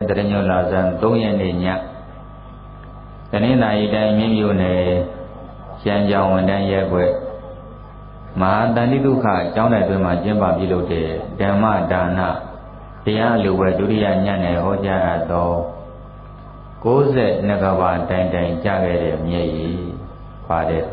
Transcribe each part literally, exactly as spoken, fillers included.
တရညောလာဇန်သုံးရက်နေ့ညတနင်္သာရီတိုင်းမြင်းမြို့နယ်ရှမ်းကြောင်ဝန်တန်းရက်ွယ်မဟာတန်တိဒုက္ခအကြောင်းတိုင်းတွင်မှကျင်းပပြုလုပ်တဲ့ဓမ္မဒါနတရားလူဝဲဒုတိယညနဲ့ဟောကြားအပ်သောကိုးဆယ်နှစ်ကဘာတိုင်တိုင်ကြခဲ့တဲ့မြည့်ရည်ပါတယ်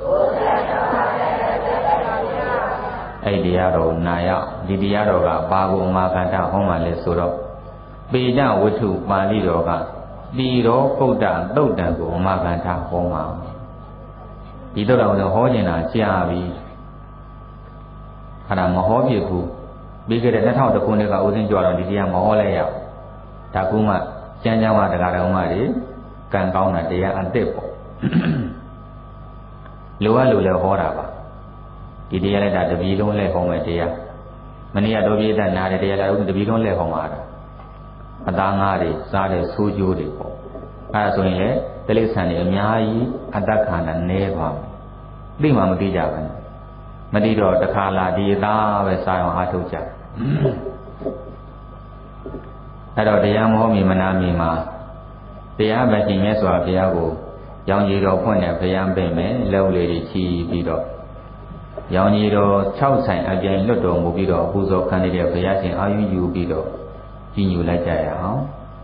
အဲ့ဒီတရားတော်နာရဒီတရားတော်ကဘာကိုအမာကန္တဟောမှလဲဆိုတော့ပေဒဝတ္ထုပါဠိတော်ကတိရောပုဒ္ဒသုတ်တံကိုအမာကန္တဟောမှာဒီသုတ်တော်ကိုဟောနေတာကြာပြီအဲ့ဒါမဟောဖြစ်ဘူးပြီးခဲ့တဲ့၂၀၀၁ခုနှစ်ကဦးစင်းကြွတော့ဒီတရားမဟောလဲရဒါကူမှကျမ်းကျမ်းမှာတရားတော်မှတွေကံကောင်းတာတရားအသစ်ပေါ့လိုအပ်လို့လည်းဟောတာပါဒီတရားလည်းဒါတပီလုံးလဲဟောမယ်တရားမနေ့ကတော့ပြည့်တဲ့နားတဲ့တရားလည်းတပီလုံးလဲဟောမှာတာအသားငါးတွေစားတဲ့ဆိုးကျိုးတွေပေါ့အဲဒါဆိုရင်လေတိရစ္ဆာန်တွေအများကြီးအတ္တခန္ဓာနည်းသွားပြီသိမှမသိကြဘူးမသိတော့တခါလာဒီသားပဲစားအောင်အားထုတ်ကြအဲ့တော့တရားမဟောမီမနာမီမှာတရားပဲရှင်မြတ်စွာဘုရားကိုရောင်ကြီးတော်ဖွင့်တဲ့ဘုရားပြင်မယ်လက်ဦးလေးတွေချီပြီးတော့ရောင်ကြီးတော်၆ဆိုင်အပြိုင်လွတ်တော်မူပြီးတော့ပူဇော်ခံနေတဲ့ဘုရားရှင်အာယုယူပြီးတော့ကြီးညိုလိုက်ကြရအောင်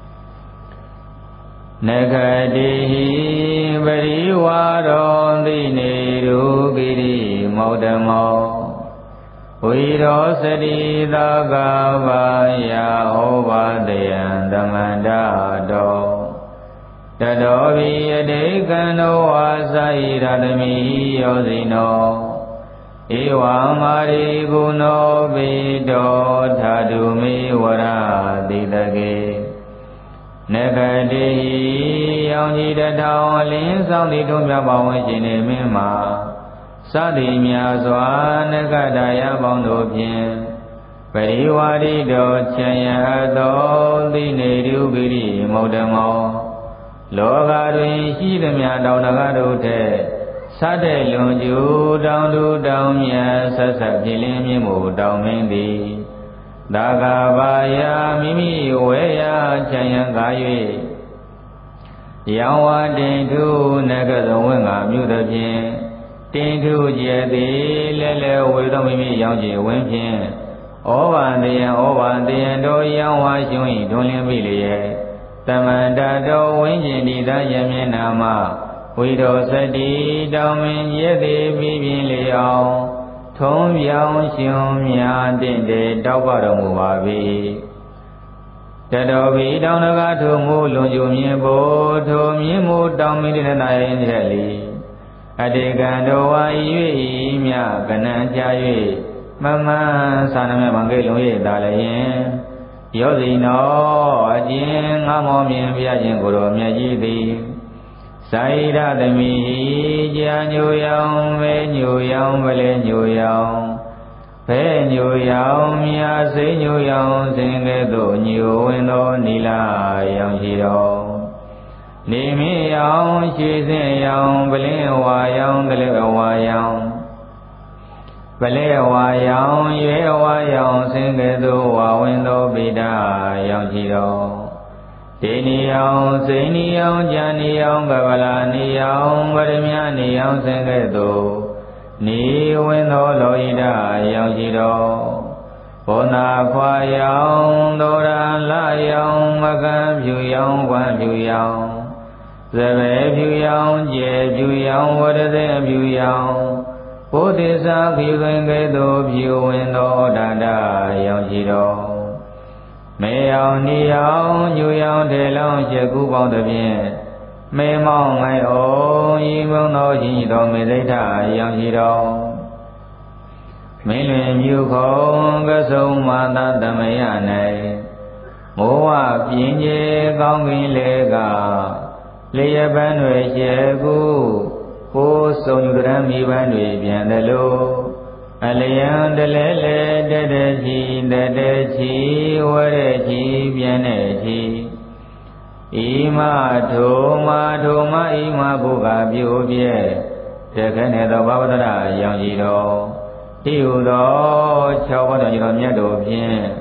နဂတိပရိဝါရောသိနေရုကိရိမောဒမောဝိရောစတိသာကဘာယဟောဘာတယံသမန္တတောတတောဘိယတိကံသောဝါစာယိရတမိယောဇိနောဧဝမာရိဂုဏောပိတောထာတုမေဝရတိတကေနဂတိယောင်ကြီးတထောင်အလင်းဆောင်သည့်ထုံးမြတ်ပါဝင်ရှင်နေမင်းမှာစသည်များစွာနဂတယပေါင်းတို့ဖြင့်ပရိဝါရိတောချမ်းရသောသိနေရုဂိရိမௌဒမောလောကတွင်ရှိသမျှတောင်တကားတို့ထက်စတဲ့လွန်ကျူတောင်တူတောင်မြတ်ဆက်ဆက်ပြင်းလင်းမြင့်မှုတောင်မင်းသည်သာဂဘာယမိမိဝဲရချမ်းရန်ကား၍ရောင်ဝတင်ထုနဂသုံဝင်းကမြို့သည်ဖြင့်တင်ထုကျဲသည်လဲလဲဝေသောမိမိရောင်ကြီးဝင်းဖြင့်ဩဘာတယံဩဘာတယံတို့ရောင်ဝရှင်၏တွင်လင်းပြီလျက်တမန္တတော်ဝင်းကျင်ဒီသာယမျက်နာမှာဝိရောစတိတောင်မင်းရဲ့သည်ပြီးပြင်းလျောင်းထုံးပြောင်းရှင်များတင့်တယ်တောက်ပတော်မူပါ၏တတော်ဘီတောင်တကားထုံမူလွန်ကျူမြင်ဖို့ထုံမြင်မှုတောင်မင်းတနာရင်တဲ့လီအတေကံတော်ဝါ၍ဤမြကနံကြ၍မမသာနမေမင်္ဂလုံ၍သာလျင်ယောဇိနောအကျဉ်ငါမောမြင်ပြခြင်းကိုယ်တော်မြတ်ကြီးသည်သာဣရသမီကြာညိုရောင်ပဲညိုရောင်ဗလဲညိုရောင်ဘဲညိုရောင်မြာစိညိုရောင်စင်ကဲ့သို့ညိုဝင်သောနီလာရောင်ရှိတော်နေမင်းရောင်ရွှေစင်ရောင်ဗလင်းဝါရောင်ကလေးဝါရောင်ဗလဲဝါရောင်ရွဲဝါရောင်စင်ကဲ့သို့ဝါဝင်သောဗိဒာရောင်ရှိတော်တေနီယောင်စိန်နီယောင်ကြာနီယောင်ကဗလာနီယောင်ဗရမနီယောင်စင်ကဲ့သို့နီဝင်သောလောဣဒရောင်ရှိတော်ဘောနာခွာယောင်သောရလာယောင်မကံဖြူယောင်ဝမ်းဖြူယောင်သဘဲဖြူယောင်ကျဲဖြူယောင်ဝရသေဖြူယောင်ဘုဒ္ဓစာဖြူသွင်းကဲ့သို့ဖြူဝင်သောဒန္တရောင်ရှိတော်မေယောင်နီယောင်ညူယောင်ထေလောင်ချက်ကူပေါင်းသည်ဖြင့်မေမောင်းငိုင်အောင်ဤမုံသောကြီးတော်မေသိဋ္ဌရောင်ရှိတော်မင်းလွင်မြူခုံကဆုံမာသသမယ၌မိုးဝပြင်းကြီးကောင်းကင်လေကလျက်ပန်းတွေကျဲကူကိုယ်စုံယူတရမိပန်းတွေပြန်တယ်လို့အလျံတလဲလဲတတချီတတချီဝရချီပြန်တဲ့ချီဤမထိုမထိုမဤမဘုရားပြိုပြဲတခနဲ့သောဘဝတရရောင်ကြီးတော်တိဟုသော၆ပါးတော်ကြီးတော်မြတ်တို့ဖြင့်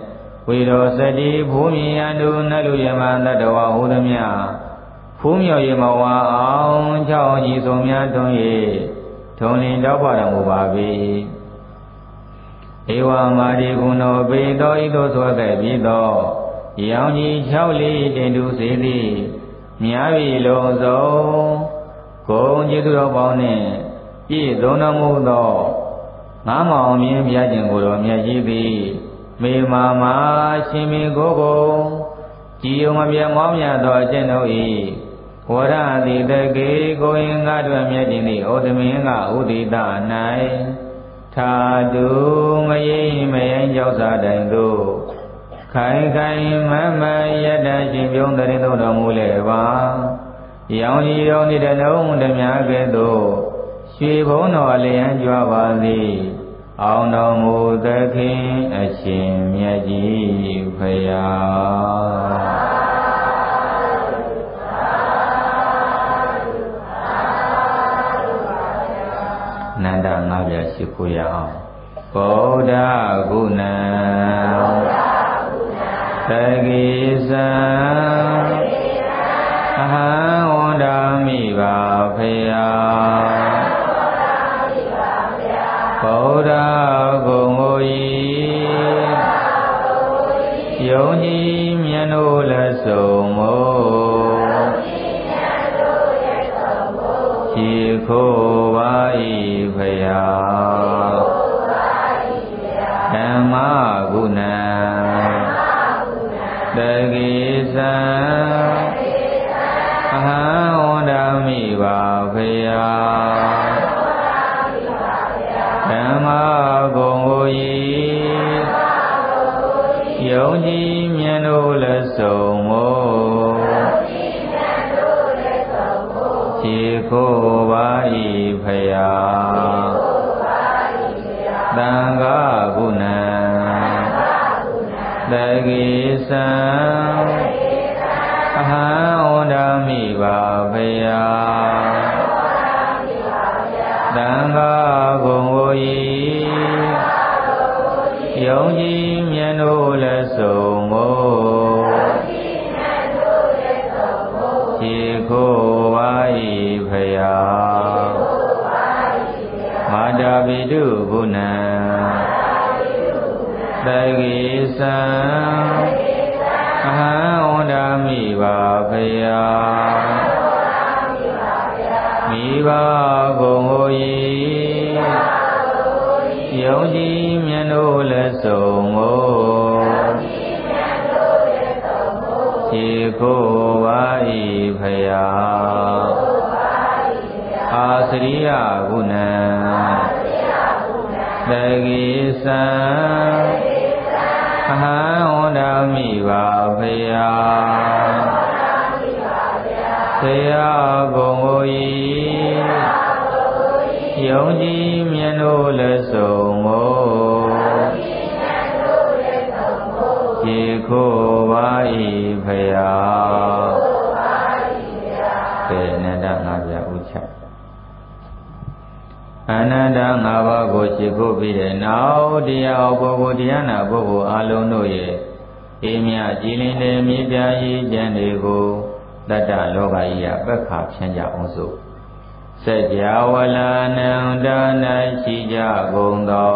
ဝိရောစတိဘုမြယတုနလူယမတတဝဟုသမြဖူးမြော်ရမဝါအောင်ချောင်းကြီးဆုံးများတွန်း၍ထုံလင်းတော့ပါတော်မူပါ၏ဧဝမာဒီကုဏောပေသောဤသို့ဆိုခဲ့ပြီးသောရောင်ကြီး၆လေးတင်တူစေသည်မြားပြီလုံးစုံဂုံကျေးဇူးတော်ပေါင်းနှင့်ပြည့်စုံတော်မူသောငါးမောင်မြင်းဘုရားရှင်ကိုယ်တော်မြတ်ကြီးသည်မေမာမာရှင်မင်းကိုကိုကြည်ုံမပြတ်မောင်းမြတ်သောအကျင့်တို့၏ဝရတိတကေကိုရင်ငါတို့မြတ်ခြင်းသည်ဩသမင်းကဥဒိတ၌ထာတုမယိမယိကြောက်စားတိုင်သို့ခိုင်ခိုင်မမယတ္တရှင်ပြုံးတရင်တော်မူလေပါရောင်ကြီးတော်ဤတလုံးတည်းများကဲ့သို့ရွှေဘုံတော်လျံကြွားပါသည်အောင်တော်မူသခင်အရှင်မြတ်ကြီးဖရာနန္ဒငါးပြရှိခိုးရအောင်ဗုဒ္ဓဂုဏံသကိသံအဟံဝန္ဒာမိပါဖရာဗုဒ္ဓဂုဏ်ကိုဤယုံကြည်မြတ်တို့လက်ဆုံးမို့ခြေခိုးပါ၏ဖရာဓမ္မဂုဏံတကိသံအဟံဝန္ဒာမိပါဖရာဓမ္မဂုဏ်ကိုဤယုံကြည်မြတ်တို့လက်ဆုံးမို့ခြေခိုးပါ၏ဖရာသံဃာဂုဏံတကိသံအဟံဝန္ဒာမိပါဖရာသံဃာဂုဏ်ကိုဤယုံကြည်မြတ်တို့လက်ဆုံးမို့ခြေခိုးပါ၏ဖရာမာတာပိတုဂုဏံတကိသံအဟံဝန္ဒာမိပါဖရာမိဘဂုဏ်ကိုဤယုံကြည်မြတ်တို့လက်ဆုံးမို့ခြေခိုးပါ၏ဖရာအာစရိယဂုဏံတကိသံအဟံဝန္ဒာမိပါဖရာဆရာဂုဏ်ကိုဤယုံကြည်မြတ်တို့လက်ဆုံးမို့ခြေခိုးပါ၏ဖရာကဲအနန္တငါးပြဥချအနန္တငါးပါးကိုခြေခိုးပြီးတဲ့နောက်တရားပုဂ္ဂိုလ်တရားနာပုဂ္ဂိုလ်အလုံးတို့ရဲ့အေးမြကြည်လင်တဲ့မြေပြားရေးကျမ်းတွေကိုတတ္တလောကကြီးကပက္ခဖြန့်ကြအောင်စို့စัจ java လနန္ဒ၌ရှိကြကုန်သော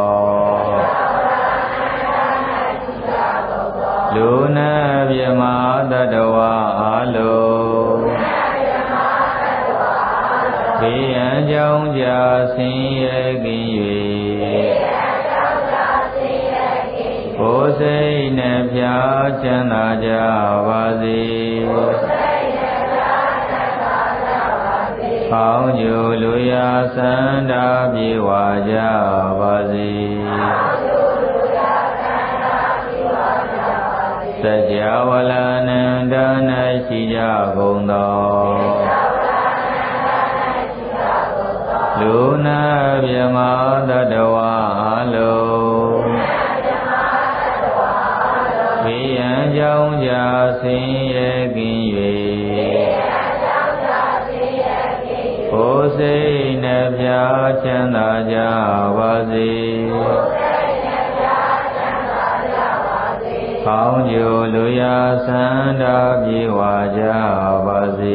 လူနာပြမတတဝအလုံးဘေးရန်ကြောင့်ကြာဆင်းရဲကင်း၍ကိုယ်စိတ်နှပြချမ်းသာကြပါစေပေါင်းကျိုလူရာစန္ဒာပြေဝကြပါစေစัจ java လနန္ဒ၌ရှိကြကုန်သောလူနာပြမတတဝအလုံးဘေးရန်ကြောင့်ကြာဆင်းရဲကင်း၍ကိုယ်စိတ်နှပြချမ်းသာကြပါစေကောင်းကျိုးလူရဆန္ဒပြေဝကြပါစေ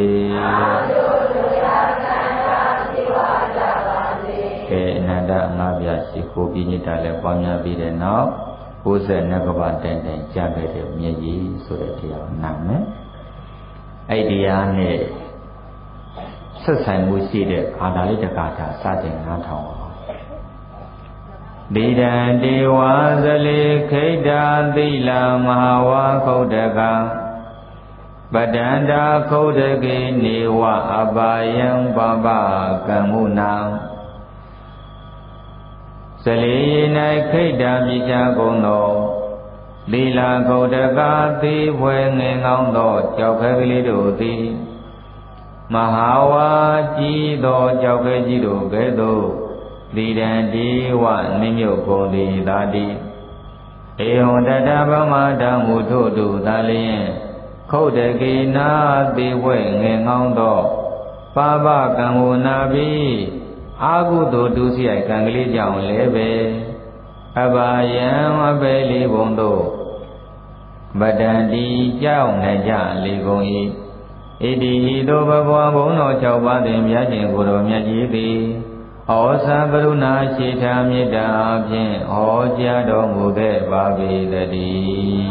ကဲအနန္တငါးပြားရှိခိုးပြီးညတာလည်းပွားများပြီးတဲ့နောက်ကိုယ်ဆက်နှစ်ကဘာတိုင်တိုင်ကြားခဲ့တဲ့မြည်ကြီးဆိုတဲ့တရားနာမယ်အဲ့ဒီတရားနဲ့ဆက်ဆိုင်မှုရှိတဲ့ဘာသာလေးတက္ကတာစတင်နားထောင်အောင်ဒီတံဒေဝဇလေခိတ္တာသီလမဟာဝါခုတ်တကပတန္တာခုတ်တကေနေဝအပါယံပပကမ္မုနာဇလေ၌ခိတ္တာမြစ်ချကုန်သောသီလခုတ်တကသေဖွယ်ငင်ကောင်းသောကြောက်ခဲကလေးတို့သည်မဟာဝါကြီးသောကြောက်ခဲကြီးတို့ကဲ့သို့သီရံဒီဝနိမြုပ်ကုန်သည်သာတိဧဝံတတဗမတံမူထို့တုသာလျင်ခုတ်တကေနာသေဝဲငယ်ငောင်းသောပါပကံဝနာပိအာဟုသောဒုစရိုက်ကံကလေးကြောင့်လည်းပဲအဘာယံအပေလီဘုံတို့ပတံတိကြောက်နိုင်ကြလေကုန်၏ဣတိဤသို့ဘဂဝါဘုံတော်၆ပါးတွင်မြတ်ရှင်ကိုယ်တော်မြတ်ကြီးသည်ဩဇာကရုဏာရှိထာမေတ္တာဖြင့်ဟောကြားတော်မူခဲ့ပါပေတည်း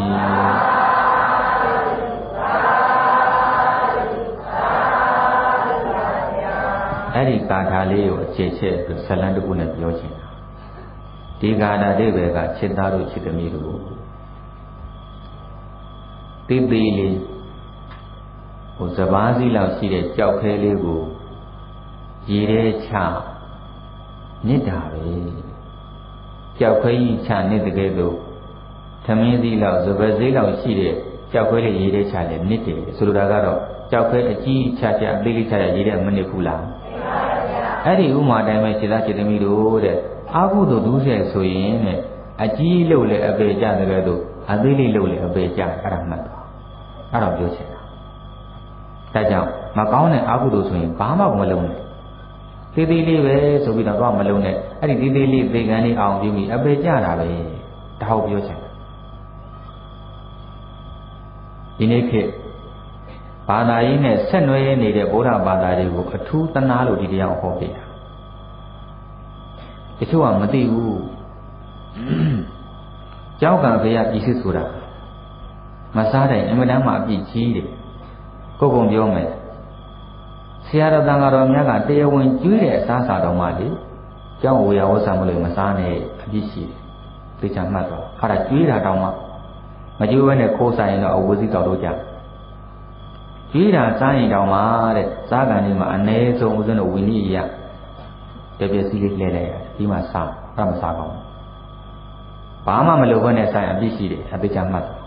အဲ့ဒီကာထာလေးကိုအခြေချက်ပြီးဇလံတစ်ခုနဲ့ပြောချင်တာဒီကာထာအိဗေကချစ်သားတို့ချစ်သမီးတို့တိတိလေးဟိုစပားစီးလောက်ရှိတဲ့ကြောက်ခဲလေးကိုရေထဲချနစ်တာပဲကြောက်ခဲကြီးချနစ်တဲ့ကဲသို့သမင်းစီးလောက်စပားစီးလောက်ရှိတဲ့ကြောက်ခဲလေးရေထဲချလဲနစ်တယ်ဆိုလိုတာကတော့ကြောက်ခဲအကြီးချချအသေးလေးချချရေထဲမနစ်ဘူးလားအဲ့ဒီဥမာတိုင်းပဲခြေသားခြေသမီးတို့တဲ့အာဟုတို့ဒုစရိုက်ဆိုရင်တဲ့အကြီးလို့လည်းအပေကြတဲ့ကဲသို့အသေးလေးလို့လည်းအပေကြအဲ့ဒါမှတ်တော့အဲ့တော့ပြောချင်တာဒါကြောင့်မကောင်းတဲ့အာဟုတို့ဆိုရင်ဘာမှမလုံးနဲ့သေးသေးလေးပဲဆိုပြီးတော့မလုံးနဲ့အဲ့ဒီသေးသေးလေးသေကံလေးအောင်ပြီးပြီအပေကြတာပဲဒါဟုတ်ပြောချင်တာဒီနေ့ခေတ်ဘာသာရေးနဲ့ဆက်နွယ်နေတဲ့ဗုဒ္ဓဘာသာတွေကိုအထူးသနာလို့ဒီတရားဟောပြတာတချို့ကမသိဘူးကြောက်ကံဘေးကပြည်စစ်ဆိုတာမစားတဲ့အင်မတန်မှအပြည့်ကြီးတယ်ကိုယ်ကုန်ပြောမယ်ဆရာတော်တန်ဃာတော်များကတရားဝင်ကျွေးတဲ့အစားအစာတော်မှလေကျောင်းဝေယဝဆံမလို့မစားနဲ့အပြည့်ရှိတယ်သိချာမှတ်တော့အဲ့ဒါကျွေးတာတောင်မှမကျွေးဘဲနဲ့ခိုးဆိုင်ရင်တော့အဝစီတောက်တော့ကြကျွေးတာစားရင်တောင်မှတဲ့စားကန်လေးမှာအ ਨੇ ဆုံးဦးဇင်းတို့ဝိနည်းရတပြည့်စီလေးလဲလိုက်ဒီမှာစားအဲ့မစားကောင်းဘာမှမလုပ်ဘဲနဲ့ဆိုင်အပြည့်ရှိတယ်အသိချာမှတ်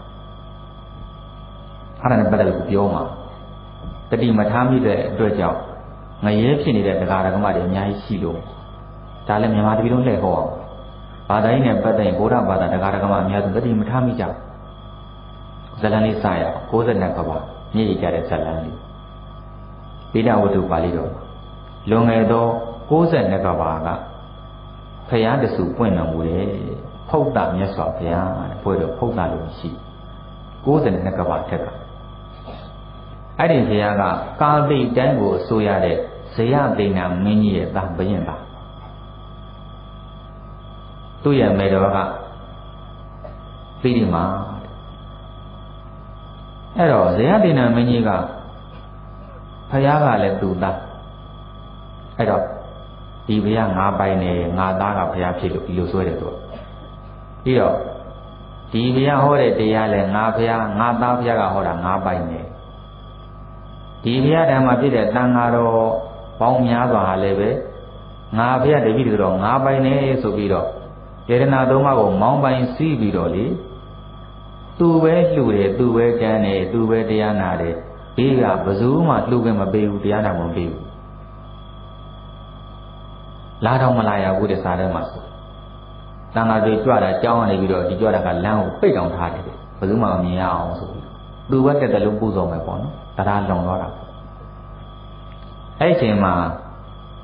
အဲ့ဒါနဲ့ပတ်သက်လို့ပြောမှာတတိမထားမိတဲ့အတွက်ကြောင့်ငရဲဖြစ်နေတဲ့တရားဓမ္မတွေအများကြီးရှိလို့ဒါလည်းမြန်မာတပြည်လုံးလှည့်ဟောအောင်ဘာသာရေးနဲ့ပတ်သက်ရင်ဗုဒ္ဓဘာသာတရားဓမ္မအများဆုံးတတိမထားမိကြဇလန်လေးစရအောင်၉၂ကဘာညည်ကြတဲ့ဇလန်လေးပိဋကဝတ္ထုပါဠိတော်လွန်ငယ်သော၉၂ကဘာကဖရာတဆူပွင့်တော်မူတယ်ဖုတ်တာမြတ်စွာဘုရားတဲ့ဘွဲတော်ဖုတ်တာလို့ရှိ၉၂ကဘာထက်ကအဲ့ဒီဘုရားကကာသိတိုင်းကိုဆိုရတဲ့ဇယသိဏမင်းကြီးရဲ့သားဘယင်ပါသူ့ရဲ့မေတော်ကသိဒီမှာအဲ့တော့ဇယသိဏမင်းကြီးကဘုရားကလည်းသူ့သားအဲ့တော့ဒီဘုရားငါပိုင်နေငါသားကဘုရားဖြစ်လို့ဒီလိုဆွဲတယ်သူပြီးတော့ဒီဘုရားဟောတဲ့တရားလဲငါဘုရားငါသားဘုရားကဟောတာငါပိုင်နေဒီဘုရားဓမ္မဖြစ်တဲ့တန်ဃာတော်ပေါင်းများစွာဟာလည်းပဲငါဘုရားတပည့်တော်ငါပိုင်နေဆိုပြီးတော့ယရနာသုံးပါးကိုမောင်းပိုင်စီးပြီးတော့လေသူပဲလှူတယ်သူပဲကျမ်းတယ်သူပဲတရားနာတယ်ဘေးကဘယ်သူမှလှူခွင့်မပေးဘူးတရားနာမပေးဘူးလာတော့မလာရဘူးတဲ့စာထဲမှာဆိုတန်ဃာတွေကြွတာကြောင်းကနေပြီးတော့ဒီကြွတာကလမ်းကိုပိတ်တောင်ထားတယ်ဘယ်သူမှမမြင်ရအောင်ဆိုပြီးသူပဲတက်တယ်လို့ပူဇော်မယ်ပေါ့နော်တရားလွန်သွားတာအဲ့ဒီအချိန်မှာ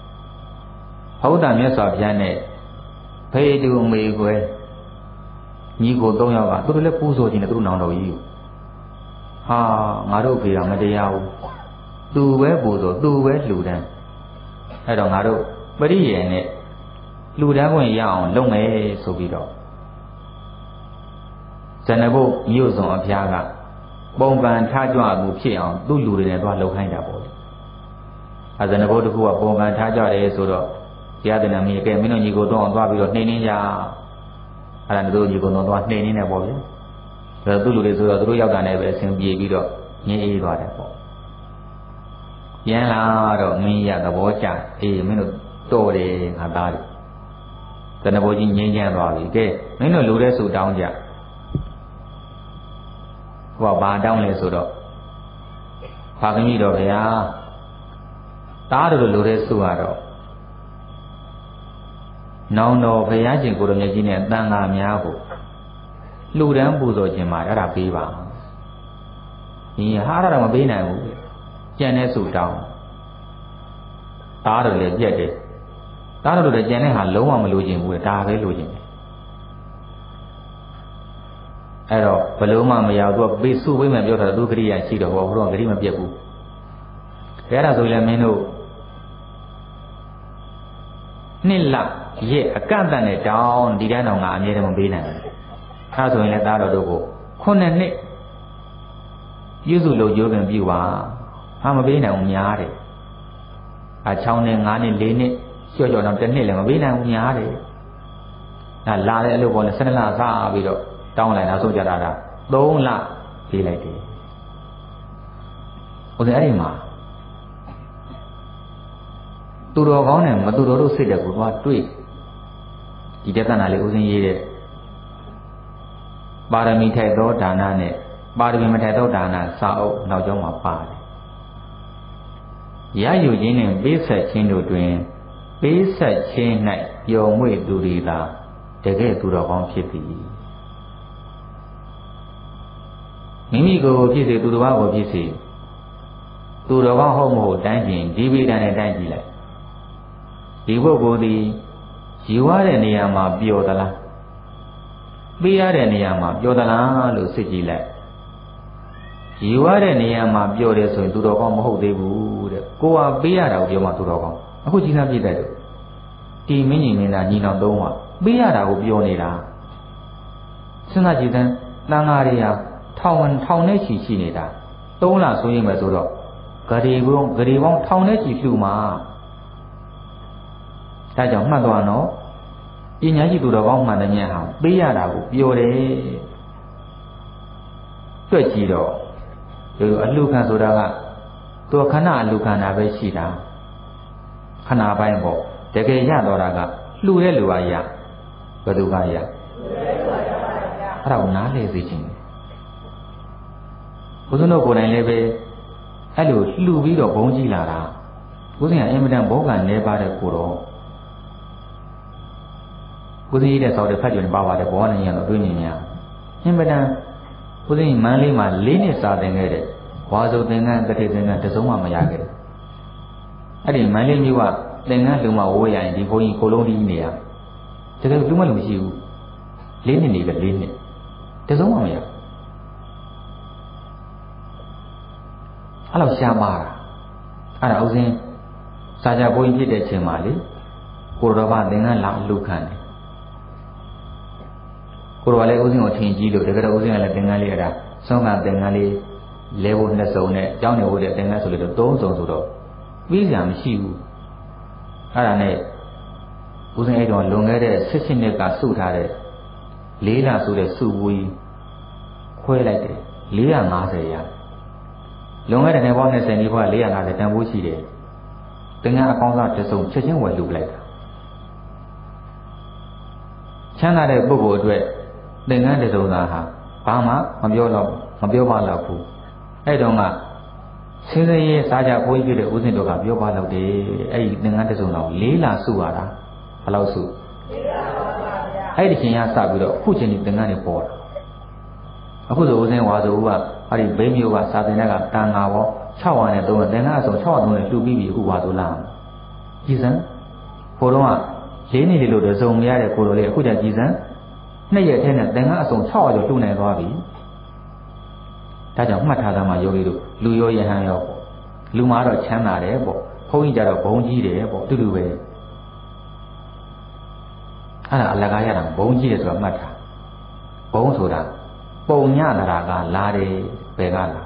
ဘုရားမြတ်စွာဘုရားနဲ့ဖေတူမေခွဲညီကိုသုံးယောက်ကသူတို့လည်းပူဇော်ခြင်းနဲ့သူတို့နောင်တော်ကြီးဟာငါတို့ဖေကမတရားဘူးသူပဲပူဇော်သူပဲလှူဒန်းအဲ့တော့ငါတို့ပရိယေနဲ့လှူဒန်းခွင့်ရအောင်လုပ်မယ်ဆိုပြီးတော့ဇဏဘုတ်မြို့စုံအဖျားကပုံပန်ထားကြွမှုဖြစ်အောင်သူ့လူတွေနဲ့သွားလှုပ်ခိုင်းတာပေါ့လေအဲဇဏဘုတ်တခုကပုံပန်ထားကြတယ်ဆိုတော့တရားသနာမင်းကဲမင်းတို့ညီကိုတော့အောင်သွားပြီးတော့နှိမ့်နှင်းကြအဲ့ဒါတို့ညီကိုတော့သွားနှိမ့်နှင်းနေပေါ့လေဒါသူ့လူတွေဆိုတော့သူတို့ရောက်တာနဲ့ပဲအဆင်ပြေပြီးတော့ငြင်းအေးသွားတယ်ပေါ့ပြန်လာတော့မင်းရသဘောကျအေးမင်းတို့တော်တယ်ငါသားတယ်ဇဏဘုတ်ကြီးငြင်းချမ်းသွားပြီကဲမင်းတို့လူတဲ့ဆူတောင်းကြဟောဘာတောင်းလဲဆိုတော့ဖာခင်ကြီးတော်ဗျာတားတို့လိုတဲ့ဆူကတော့နောင်တော်ဘုရားရှင်ကိုရမြတ်ကြီးနဲ့တန်ဃာများကိုလှူဒန်းပူဇော်ခြင်းမှာအဲ့ဒါပေးပါဒီဟာရတော့မပေးနိုင်ဘူးကြံတဲ့ဆူတောင်းတားတို့လည်းပြက်တယ်တားတို့လည်းကြံတဲ့ဟာလုံးဝမလိုချင်ဘူးဒါပဲလိုချင်တယ်အဲ့တော့ဘလုံးမမရဘူးသူကပေးစုပေးမယ်ပြောတာသူကတိရရှိတော့ဟောဘုရားကတိမပြတ်ဘူးအဲ့ဒါဆိုလည်းမင်းတို့နှစ်လရဲ့အကန့်အသတ်နဲ့တောင်းဒီတိုင်းတော့ငါအမြဲတမ်းမပေးနိုင်ဘူးအဲဆိုရင်လည်းသားတော်တို့ကိုခုနှစ်နှစ်ပြုစုလို့ရိုးခင်ပြုပါဟာမပေးနိုင်ဘူးများတယ်အဲ၆နှစ်၅နှစ်၄နှစ်လျှော့လျှော့တော့တစ်နှစ်လည်းမပေးနိုင်ဘူးများတယ်အဲလာတဲ့အလုပ်ပေါ်လည်း၁၂လစားပြီးတော့တောင်းလိုက်တာဆိုကြတာကသုံးလပေးလိုက်တယ်ဟိုအဲ့ဒီမှာသူတော်ကောင်းနဲ့မသူတော်တို့စိတ်တက်ကိုသွားတွေ့ဒီတက္ကနာလေးဦးစင်းရေးတဲ့ပါရမီထိုက်သောဒါနနဲ့ပါရမီမထိုက်သောဒါနစာအုပ်နောက်ကျောင်းမှာပါတယ်ရယူခြင်းနဲ့ပေးဆက်ခြင်းတို့တွင်ပေးဆက်ခြင်း၌ပျော်မွေ့သူတွေသာတကယ်သူတော်ကောင်းဖြစ်သည်မိမိကိုယ်ဖြစ်စေသူတစ်ပါးကိုဖြစ်စေသူတော်ကောင်းဟုတ်မဟုတ်တိုင်းပြင်ဒီဗိဒံနဲ့တိုင်းကြည့်လိုက်ဒီပုဂ္ဂိုလ်သည်ယူရတဲ့နေရာမှာပျော်သလားပေးရတဲ့နေရာမှာပျော်သလားလို့စစ်ကြည့်လိုက်ယူရတဲ့နေရာမှာပျော်တယ်ဆိုရင်သူတော်ကောင်းမဟုတ်သေးဘူးတဲ့ကိုယ်ဟာပေးရတာကိုပြောမှသူတော်ကောင်းအခုကြီးစားပြည့်တဲ့တို့ဒီမင်းကြီးမင်းသားညီနောင်သုံးပါပေးရတာကိုပြောနေတာစဉ်းစားကြည့်တဲ့တန်ဃာတွေဟာထောင်ထောင်နဲ့ချီရှိနေတာသုံးလဆိုရင်ပဲဆိုတော့ဂရေဘုံဂရေပေါင်းထောင်နဲ့ချီလှူမှာဒါကြောင့်မှတ်သွားနော်ပညာရှိသူတော်ကောင်းမှန်တဲ့မြတ်ဟာပေးရတာကိုပြောတယ်တွေ့ကြည့်တော့ဒီလိုအလှခံဆိုတာကသူခဏအလှခံတာပဲရှိတာခဏပိုင်းပေါ့တကယ်ရတော့တာကလှူတဲ့လူကရဘယ်သူကရအဲ့ဒါကိုနားလည်စေချင်တယ်ဘုရားတို့ကိုယ်တိုင်လည်းပဲအဲ့လိုလှူပြီးတော့ဘုံကြည့်လာတာဘုရားကအင်မတန်ဘောကနေပါတဲ့ကိုတော့ဘုရားကြီးတဲ့ဆောက်တဲ့ဖတ်ကြွနေပါပါတယ်ဘောနေရတော့တွေးမြင်များအင်မတန်ဘုရားကြီးမန်းလေးမှာလေးနှစ်စာသင်ခဲ့တဲ့ဝါစုသင်္ကန်းတတိသင်္ကန်းတစုံမှမရခဲ့ဘူးအဲ့ဒီမန်းလေးမျိုးကသင်္ကန်းလူမဝိုးရရင်ဒီဘုန်းကြီးကိုလုံးကြီးနေရတကယ်လူမလူမရှိဘူးလေးနှစ်နေပဲလေးနှစ်တစုံမှမရအဲ့လိုရှားပါတာအဲ့ဒါဥစဉ်စာကြဘုန်းကြီးဖြစ်တဲ့အချိန်မှာလေကိုတော်ဘာသင်္ကန်းလာလူခံတယ်ကိုတော်ကလည်းဥစဉ်ကိုထင်ကြီးလို့တကယ်တော့ဥစဉ်ကလည်းသင်္ကန်းလေးအဲ့ဒါဆုံးကသင်္ကန်းလေးလဲဖို့နှစ်စုံနဲ့အကြောင်းနေဖို့တဲ့သင်္ကန်းဆိုလို့တော့သုံးစုံဆိုတော့ပြီးကြမရှိဘူးအဲ့ဒါနဲ့ဥစဉ်အဲ့တော့လွန်ခဲ့တဲ့ဆယ်ရှစ်နှစ်ကစုထားတဲ့လေးလဆိုတဲ့စုဘူးကြီးခွဲလိုက်တယ်လေးရာငါးဆယ်ရလွန်ခဲ့တဲ့နှစ်ပေါင်းနှစ်ဆယ်နီးပါးလေးရာငါးဆယ်တန်ဖိုးရှိတယ်သင်္ကန်းအကောင်းစားတစ်စုံချက်ချင်းဝယ်လှူလိုက်တာချမ်းသာတဲ့ပုဂ္ဂိုလ်အတွက်သင်္ကန်းတစ်စုံသားဟာဘာမှမပြောတော့မပြောပါတော့ဘူးအဲ့တုန်းကစင်းစင်းရေးစားကြဘိုးကြီးဖြစ်တဲ့ဦးစင်တို့ကပြောပါတော့တယ်အဲ့ဒီသင်္ကန်းတစ်စုံတော့လေးလာစုရတာဘယ်လောက်စုလေးလာပါဗျာအဲ့ဒီချိန်ကစပြီးတော့အခုချိန်ဒီသင်္ကန်းတွေပေါ်တာအခုဆိုဦးစင်ဝါဆိုဦးကအဲ့ဒီဘိန်းမျိုးကစာသင်တဲ့ကတန်ငါပေါ၆ဝါနဲ့သုံးတယ်သင်္ကန်းအစုံ၆ဝါသုံးတယ်လှူပြီးပြီအခုဝါဆိုလာကြည်စံဘိုးတော်ကလေးနေလေလို့တစုံမရတဲ့ကိုလိုလေးအခုကျကြည်စံနှစ်ရက်ထဲနဲ့သင်္ကန်းအစုံ၆ရာကျော်လှူနိုင်သွားပြီဒါကြောင့်မှတ်ထားသမှာယောဂီတို့လူရောယဟန်ရောပေါ့လူမှာတော့ချမ်းသာတယ်ပေါ့ဘုန်းကြီးကြတော့ဘုံကြီးတယ်ပေါ့အတူတူပဲအဲ့ဒါအလကားရတာဘုံကြီးတယ်ဆိုတာမှတ်ထားဘုံဆိုတာပုံညတာကလာတယ်ဘယ်ကလာ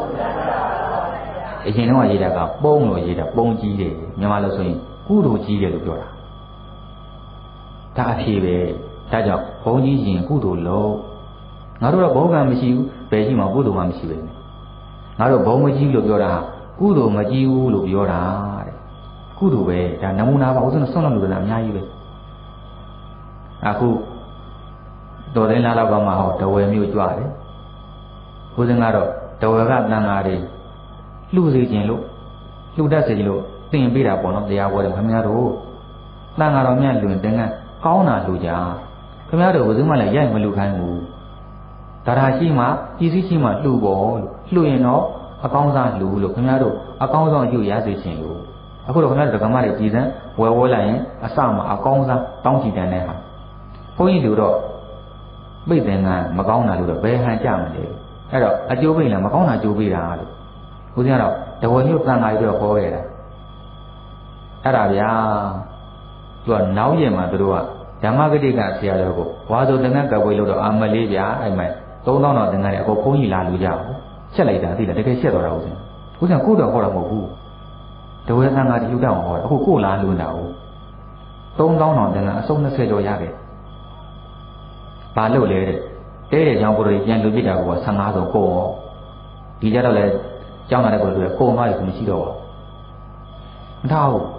အရင်တော့ရေးတာကပုံလို့ရေးတာပုံကြီးတယ်မြန်မာလို့ဆိုရင်ကုသိုလ်ကြီးတယ်လို့ပြောတာဒါအဖြစ်ပဲဒါကြောင့်ဘုံကြီးရင်ကုသိုလ်လို့ငါတို့တော့ဘုံကံမရှိဘူးဘယ်ရှိမှကုသိုလ်မှမရှိပဲငါတို့ဘုံမကြီးလို့ပြောတာကုသိုလ်မကြီးဘူးလို့ပြောတာတဲ့ကုသိုလ်ပဲဒါနမူနာပါဥစဉ်ဆွန့်လို့လို့လည်းအများကြီးပဲအခုတော်သိန်းလာတော့ကမှဟောတဝယ်မျိုးကြွတယ်ဥစဉ်ကတော့တဝယ်ကတန်ဃာတွေလှူစေခြင်းလို့လှူတတ်စေခြင်းလို့သင်ပေးတာပေါ့နော်တရားပွဲတယ်ခင်ဗျားတို့တန်ဃာတော်မြတ်လွင်တင်ကကောင်းတာလှူကြခင်ဗျားတို့ဘယ်သူမှလည်းရိုက်မလှူခိုင်းဘူးဒါရာရှိမှပြည်စည်းရှိမှလှူပေါ်လို့လှူရင်တော့အကောင်းစားလှူလို့ခင်ဗျားတို့အကောင်းဆုံးအကျိုးရစေခြင်းလို့အခုတော့ခင်ဗျားတို့ဓမ္မတွေပြည်စံဝယ်ဝဲလိုက်ရင်အစမှအကောင်းစားတောင်းချီတန်တဲ့ဟာဘုန်းကြီးတို့တော့ပိတ်တယ်ကမကောင်းတာလို့တော့ဘယ်ဟန်ကြမလဲအဲ့တော့အကျိုးပိတ်လားမကောင်းတာအကျိုးပေးတာလို့ဦးဇင်းကတော့တဝယ်မျိုးတန်ခါကြီးတော့ခေါ်ခဲ့တာအဲ့ဒါဗျာသူကနောက်ရက်မှာသူတို့ကဓမ္မဂတိကဆရာတော်ကိုဝါဆိုတင်္ဂကပွဲလို့တော့အမလေးဗျာအဲ့မဲ့သုံးသောင်းတော့တင်္ဂတယ်အကုန်ဘုန်းကြီးလာလူကြဘူးချက်လိုက်တာသိလားတကယ်ချက်တော့တာဦးဇင်းဦးဇင်းကိုတော့ခေါ်တာမဟုတ်ဘူးတဝယ်တန်ခါဒီလူတောင်ခေါ်တာအခုကိုလာလူတာဟုတ်သုံးသောင်းတော့တင်္ဂအစုံ၂၀ကျော်ရခဲ့ဘာလို့လဲတဲ့တဲတဲ့ကြောင့်ကိုယ်တို့ပြန်လူပြစ်တာကဆယ်ငါးဆုံးကုန်ရောဒီကြတော့လေကျောင်းလာတဲ့ကိုယ်တို့ကုန်သွားပြီမရှိတော့ဘူးမထားဘူး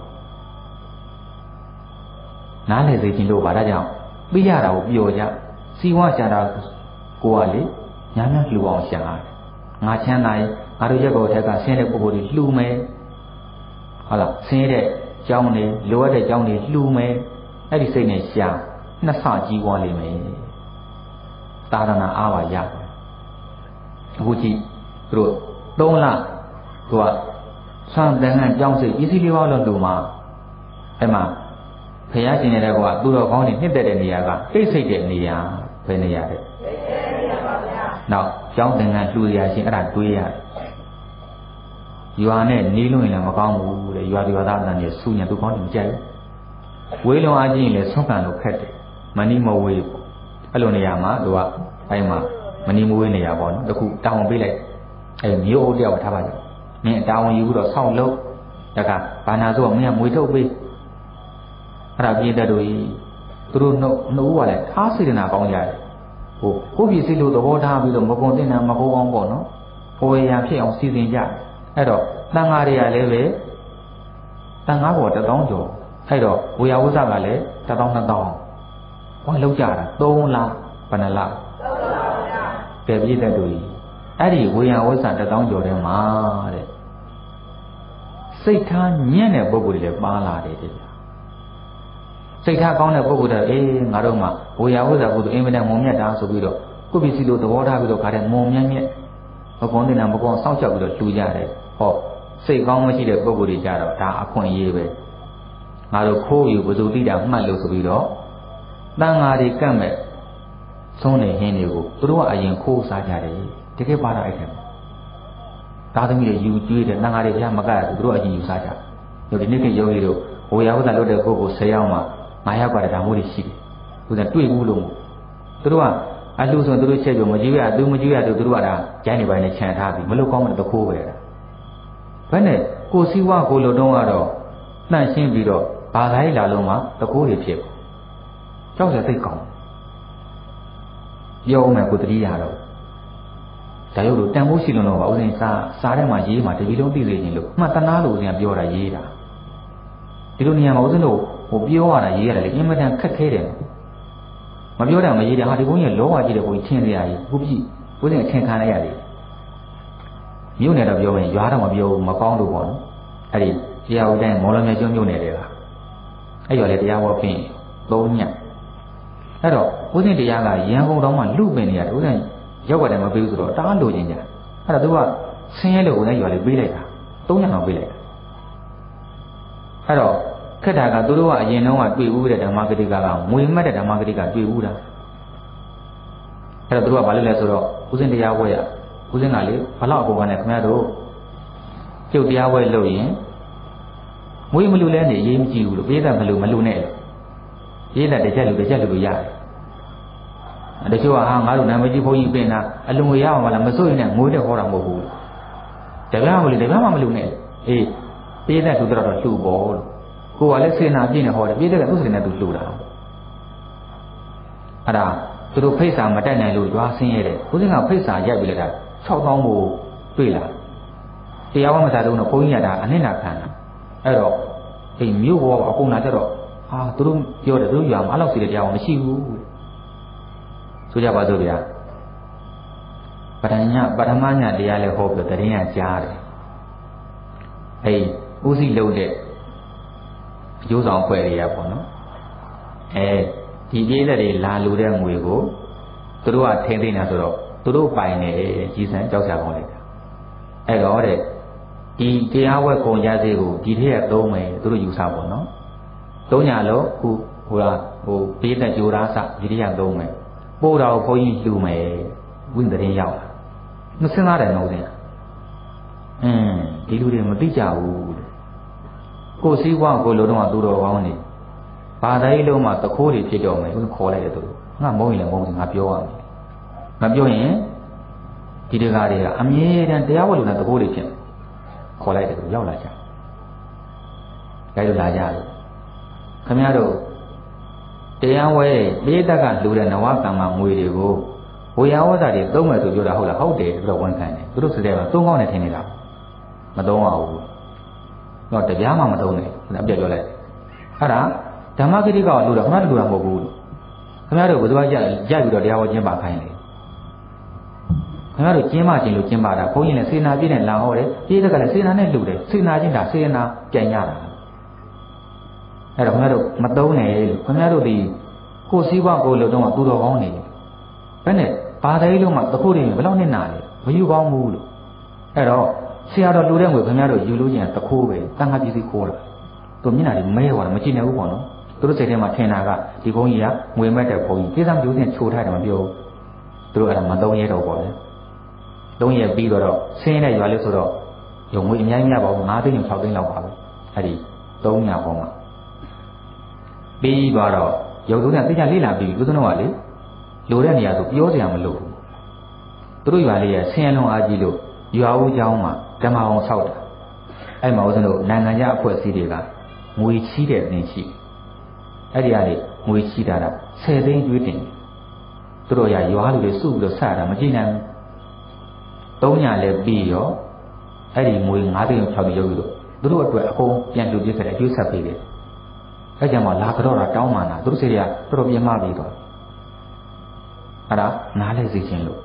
နားလေစေခြင်းလို့ပါဒါကြောင့်ပြီးရတာကိုပျော်ကြစီဝါရှာတာကိုကလေညာများလှူအောင်ရှာတယ်ငါချမ်းသာရင်ငါတို့ရက်ကောထက်ကဆင်းတဲ့ပုဂ္ဂိုလ်တွေလှူမယ်ဟုတ်လားဆင်းတဲ့ကျောင်းတွေလိုအပ်တဲ့ကျောင်းတွေလှူမယ်အဲ့ဒီစိတ်နဲ့ရှာနှစ်ဆကြီးပွားလိမ့်မယ်သာသနာအားပါရအခုကြည့်သူတို့သုံးလသူကဆံတန်ခန့်ကြောင်းစိတ်ပစ္စည်းလေးပါးလို့လူမှာအဲ့မှာဖျားရှင်နေတဲ့ကောကသူတော်ကောင်းတွေနှစ်သက်တဲ့နေရာကတိတ်ဆိတ်တဲ့နေရာဘယ်နေရာလဲတိတ်ဆိတ်တဲ့နေရာပါဗျာနောက်ကြောင်းတန်ခန့်လှူရရှင်အဲ့ဒါတွေးရတယ်ရွာနဲ့နီးလို့ရင်လည်းမကောင်းဘူးတဲ့ရွာရွာသားအတန်ကြီးဆူညံသူကောင်းတယ်မကြိုက်ဘူးဝေးလုံးအားကြီးရင်လည်းဆွန့်ခံလို့ခက်တယ်မနီမဝေးပေါ့အဲ့လိုနေရာမှာသူကအဲ့မှာမနီမဝေးနေရာပေါ့နော်တခုတောင်းပေးလိုက်အဲ့မျိုးအိုးတယောက်ထားပါကြမင်းတောင်းယူပြီးတော့ဆောက်လို့တကဘာနာဆိုတော့မင်းကမွေထုတ်ပေးအဲ့ဒါပြည်သက်တို့ကြီးသူတို့နှုတ်နှုတ်ကလည်းအားစေတနာကောင်းကြတယ်ဟိုကိုပြည်စီလို့သဘောထားပြီးတော့မကုန်တင်တာမဟုတ်အောင်ပေါ့နော်ဘဝရဖြစ်အောင်စီစဉ်ကြအဲ့တော့တန်ဃာတွေကလည်းပဲတန်ဃာပေါ်တစ်သောင်းကျော်အဲ့တော့ဝေယဝဇ္ဇကလည်းတစ်သောင်းနှစ်သောင်းဟောလောက်ကြတာသုံးလဘယ်နှလသုံးလပါဗျာကဲပြည်သက်တို့ကြီးအဲ့ဒီဝေယဝဇ္ဇတစ်သောင်းကျော်ထဲမှာတဲ့စိတ်ထားညံ့တဲ့ပုဂ္ဂိုလ်တွေလည်းပါလာတယ်တဲ့စိတ်ထားကောင်းတဲ့ပုဂ္ဂိုလ်တွေအေးငါတို့မှာဝေယဝဇ္ဇကုသိုလ်အင်မတန်မုံမြတ်တာဆိုပြီးတော့ကိုယ့်ပစ္စည်းလို့သဘောထားပြီးတော့ခါတဲ့မုံမြတ်မြတ်မကွန်တင်တာမကွန်စောင့်ရှောက်ပြီးတော့လှူကြတယ်ဟောစိတ်ကောင်းမရှိတဲ့ပုဂ္ဂိုလ်တွေကြတော့ဒါအခွင့်အရေးပဲငါတို့ခိုးယူဘုသူတိတာမှတ်လို့ဆိုပြီးတော့တန်ဃာတွေကတ်မဲ့သုံးနေဟင်းတွေကိုသူတို့ကအရင်ခိုးစားကြတယ်တကယ်ပါတာအဲ့ထဲမှာသားသမီးတွေယူကျွေးတယ်တန်ဃာတွေဘုရားမကတ်ဘူးသူတို့အရင်ယူစားကြတယ်ဒီနေ့ကယောဂီတို့ဝေယဝဇ္ဇလုပ်တဲ့ပုဂ္ဂိုလ်ဆယ်ယောက်မှာငါးယောက်ကတည်းကဒါမျိုးတွေရှိတယ်သူကတွေ့ဘူးလို့သူတို့ကအလှဆိုသူတို့ချက်ပြမကြည့်ရသူမကြည့်ရသူတို့ကဒါကျန်းနေပိုင်းနဲ့ခြံထားပြီးမလို့ကောင်းမှတခိုးပဲတာဘယ်နဲ့ကိုစီဝါကိုလိုတုံးကတော့နှန့်ရှင်းပြီးတော့ဘာသာရေးလာလုံးမှာတခိုးတွေဖြစ်ကြောက်စရာသိကောင်းပြောမယ်ကိုတတိယတော့ဒါရုပ်လို့တန်ဖိုးရှိလို့တော့ဥစဉ်စားစားထဲမှာရေးမှာတပီလုံးသိစေခြင်းလို့မှတ်တနာလို့ဥစဉ်ပြောတာရေးတာဒီလိုနေရာမှာဥစဉ်တို့ဟိုပြောရတာရေးရတယ်လေအင်မတန်ခက်ခဲတယ်မပြောတာမရေးတယ်ဟာဒီဘုန်းကြီးလောကကြီးတဲ့ဘုန်းကြီးထင်စရာကြီးခုပြီဥစဉ်အထင်ခံလိုက်ရတယ်မြို့နယ်တော့ပြောရင်ရွာတော့မပြောဘူးမကောင်းလို့ပေါ့နော်အဲ့ဒီတရားဝတိုင်းမော်လမြိုင်ကျွန်းမြို့နယ်တွေကအဲ့ရော်လေတရားဝတ်ပြင်သုံးညအဲ့တော့ဥစဉ်တရားကရန်ကုန်တောင်မှလူပင်နေရတယ်ဥစဉ်ရောက်ကြတယ်မပေးဘူးဆိုတော့တားလို့ချင်းကြအဲ့တော့သူကဆင်းရဲလို့ဥစဉ်ရွာလေးပေးလိုက်တာသုံးညအောင်ပေးလိုက်တာအဲ့တော့ခက်တာကသူတို့ကအရင်တုန်းကတွေ့ဦးတဲ့ဓမ္မဂတိကကငွေမှတ်တဲ့ဓမ္မဂတိကတွေ့ဦးတာအဲ့တော့သူတို့ကဘာလုပ်လဲဆိုတော့ဦးစင်းတရားဝဲရဦးစင်းကလေဘလောက်အပေါ်ကနေခင်ဗျားတို့ကျုပ်တရားဝဲလုပ်ရင်ငွေမလူလဲနေရေးမကြည့်ဘူးလို့ပေးတဲ့မလူမလူနဲ့ရေးတဲ့တစ်ချက်လူတစ်ချက်လူလို့ရတယ်တချို့ကဟာငါတို့နာမကြီးဘုန်းကြီးပြင်တာအလုံငွေရအောင်မလားမစိုးရင်လည်းငွေနဲ့ဟောတာမဟုတ်ဘူးတပြားမလူတပြားမှမလူနဲ့အေးပေးတဲ့သူတို့တော့လှူပေါ်လို့ကိုကလည်းစေနာပြည့်နေဟောတယ်ပေးတဲ့ကသူ့စေနာသူလှူတာအဲ့ဒါသူတို့ဖိတ်စာမတက်နိုင်လို့ကြွားဆင်းရဲတယ်ဦးစင်းကဖိတ်စာရိုက်ပြီးလိုက်တာ၆သောင်းကိုတွေ့လာတရားဝမစားတော့ဘုန်းကြီးရတာအနှစ်နာခံတာအဲ့တော့အိမ်မြို့ဘောအကုန်လာကြတော့ဟာသူတို့ပြောတယ်သူတို့ရွာမှာအဲ့လောက်စီတဲ့တရားမရှိဘူးဆိုကြပါစို့ဗျာပထမပထမညတရားလဲဟောပြီးတရင်ကကြားတယ်အေးဦးစီးလုံးတဲ့ရိုးဆောင်ဖွဲ့ရရပေါ့နော်အဲဒီပြည်သက်တွေလာလူတဲ့ငွေကိုသူတို့ကထင်းသိနေတာဆိုတော့သူတို့ပိုင်နေကြီးစံကြောက်ကြကောင်းလိုက်တာအဲ့တော့တဲ့ဒီတရားဝက်ကုန်ကြစေကိုဒီထည့်ရသုံးမယ်သူတို့ယူဆပါတော့သုံးညာလို့ခုဟိုကဟိုပြည်သက်ကြိုးသားစဒီထည့်ရသုံးမယ်ပို့တော်ဘုန်းကြီးလှူမယ်ဝိသရင်ရောက်လာမစင်သားတယ်နော်စင်အင်းဒီလူတွေမသိကြဘူးကိုစည်းဝါကိုလိုတော့သူတော်ကောင်းနေဘာသာရေးလုံးမှာတခိုးတွေဖြစ်ကြမယ်သူခေါ်လိုက်တယ်သူငါမုန်းရင်လည်းမုန်းတယ်ငါပြောရမယ်မပြောရင်ဒီတကားတွေကအမြဲတမ်းတရားဝတ်လို့တခိုးတွေဖြစ်ခေါ်လိုက်တယ်သူရောက်လာကြကြိုက်လို့လာကြတယ်ခင်ဗျားတို့တရားဝဲပိဋကကလူတဲ့နဝကံမှာငွေတွေကိုဝေယဝဇ္ဇတွေသုံးမယ်ဆိုပြောတာဟုတ်လားဟုတ်တယ်ပြီးတော့ဝန်ခံတယ်သူတို့စတဲ့ကသုံးကောင်းတယ်ထင်နေတာမသုံးအောင်ဘူးတော့တရားမှမသုံးနဲ့အပြတ်ပြောလိုက်အဲ့ဒါဓမ္မဂတိကလူတော့ခဏတူတာမဟုတ်ဘူးခင်ဗျားတို့ဘယ်သူကရရပြီးတော့တရားဝဲကျင်းပါခိုင်းလေခင်ဗျားတို့ကျင်းပါခြင်းလို့ကျင်းပါတာဘုန်းကြီးလည်းစေနာပြည့်နဲ့လာဟောတယ်ပိဋကကလည်းစေနာနဲ့လူတယ်စေနာချင်းဒါစေနာပြန်ရတာအဲ့တော့ခင်ဗျားတို့မသုံးနဲ့လို့ခင်ဗျားတို့ဒီကိုစည်းဝါကိုလို့တော့သူတော်ကောင်းနေဘယ်နဲ့ဘာသာရေးလုံးမှာတခုတည်းဘယ်လောက်နဲ့နာလဲမယူကောင်းဘူးလို့အဲ့တော့ဆရာတော်လူတဲ့ငွေခင်ဗျားတို့ယူလို့ကျင်တခုပဲတန်ခါပစ္စည်းခိုးတာသူမျက်နှာတွေမဲသွားတယ်မကြည့်နိုင်ဘူးပေါ့နော်သူတို့စိတ်ထဲမှာထင်တာကဒီဘုန်းကြီးကငွေမဲ့တဲ့ဘုန်းကြီးကိစ္စမျိုးချင်းချိုထားတယ်မပြောဘူးသူတို့အဲ့ဒါမသုံးရတော့ပေါ့လေသုံးရပြီးတော့ဆင်းရဲရွာလေးဆိုတော့ရုံငွေအများကြီးမရပါဘူး၅သိန်း၆သိန်းလောက်ပါပဲအဲ့ဒီသုံးညာပေါ်မှာပြီးသွားတော့ရုပ်သုံးညာသိချလေးလာပြီးဦးဇင်းတော်ကလေလိုတဲ့နေရာဆိုပြောစရာမလိုဘူးသူတို့ရွာလေးရဆင်းရဲလုံးအားကြီးလို့ရွာဦးเจ้าမှာဓမ္မအောင်ဆောက်တာအဲ့မှာဦးဇင်းတို့နိုင်ငံခြားအဖွဲ့အစည်းတွေကငွေချီးတဲ့နေရှိအဲ့ဒီကနေငွေချီးတာကဆယ်သိန်းကျွေးတင်သူတို့ရရွာလူတွေစုပြီးတော့ဆက်တာမကြည့်နိုင်ဘူးသုံးညာလည်းပြီးရောအဲ့ဒီငွေ၅သိန်း၆သိန်းရုပ်ပြီးတော့သူတို့အတွက်အကုန်ပြန်လူပြစ်ခဲ့တယ်ကျွေးဆက်ပေးတယ်အဲ့ကြမှာလာကြတော့တာတောင်းမှန်တာသူတို့စိတ်တွေကတော်တော်ပြင်းမပြီးတော့အဲ့ဒါနားလဲစေခြင်းလို့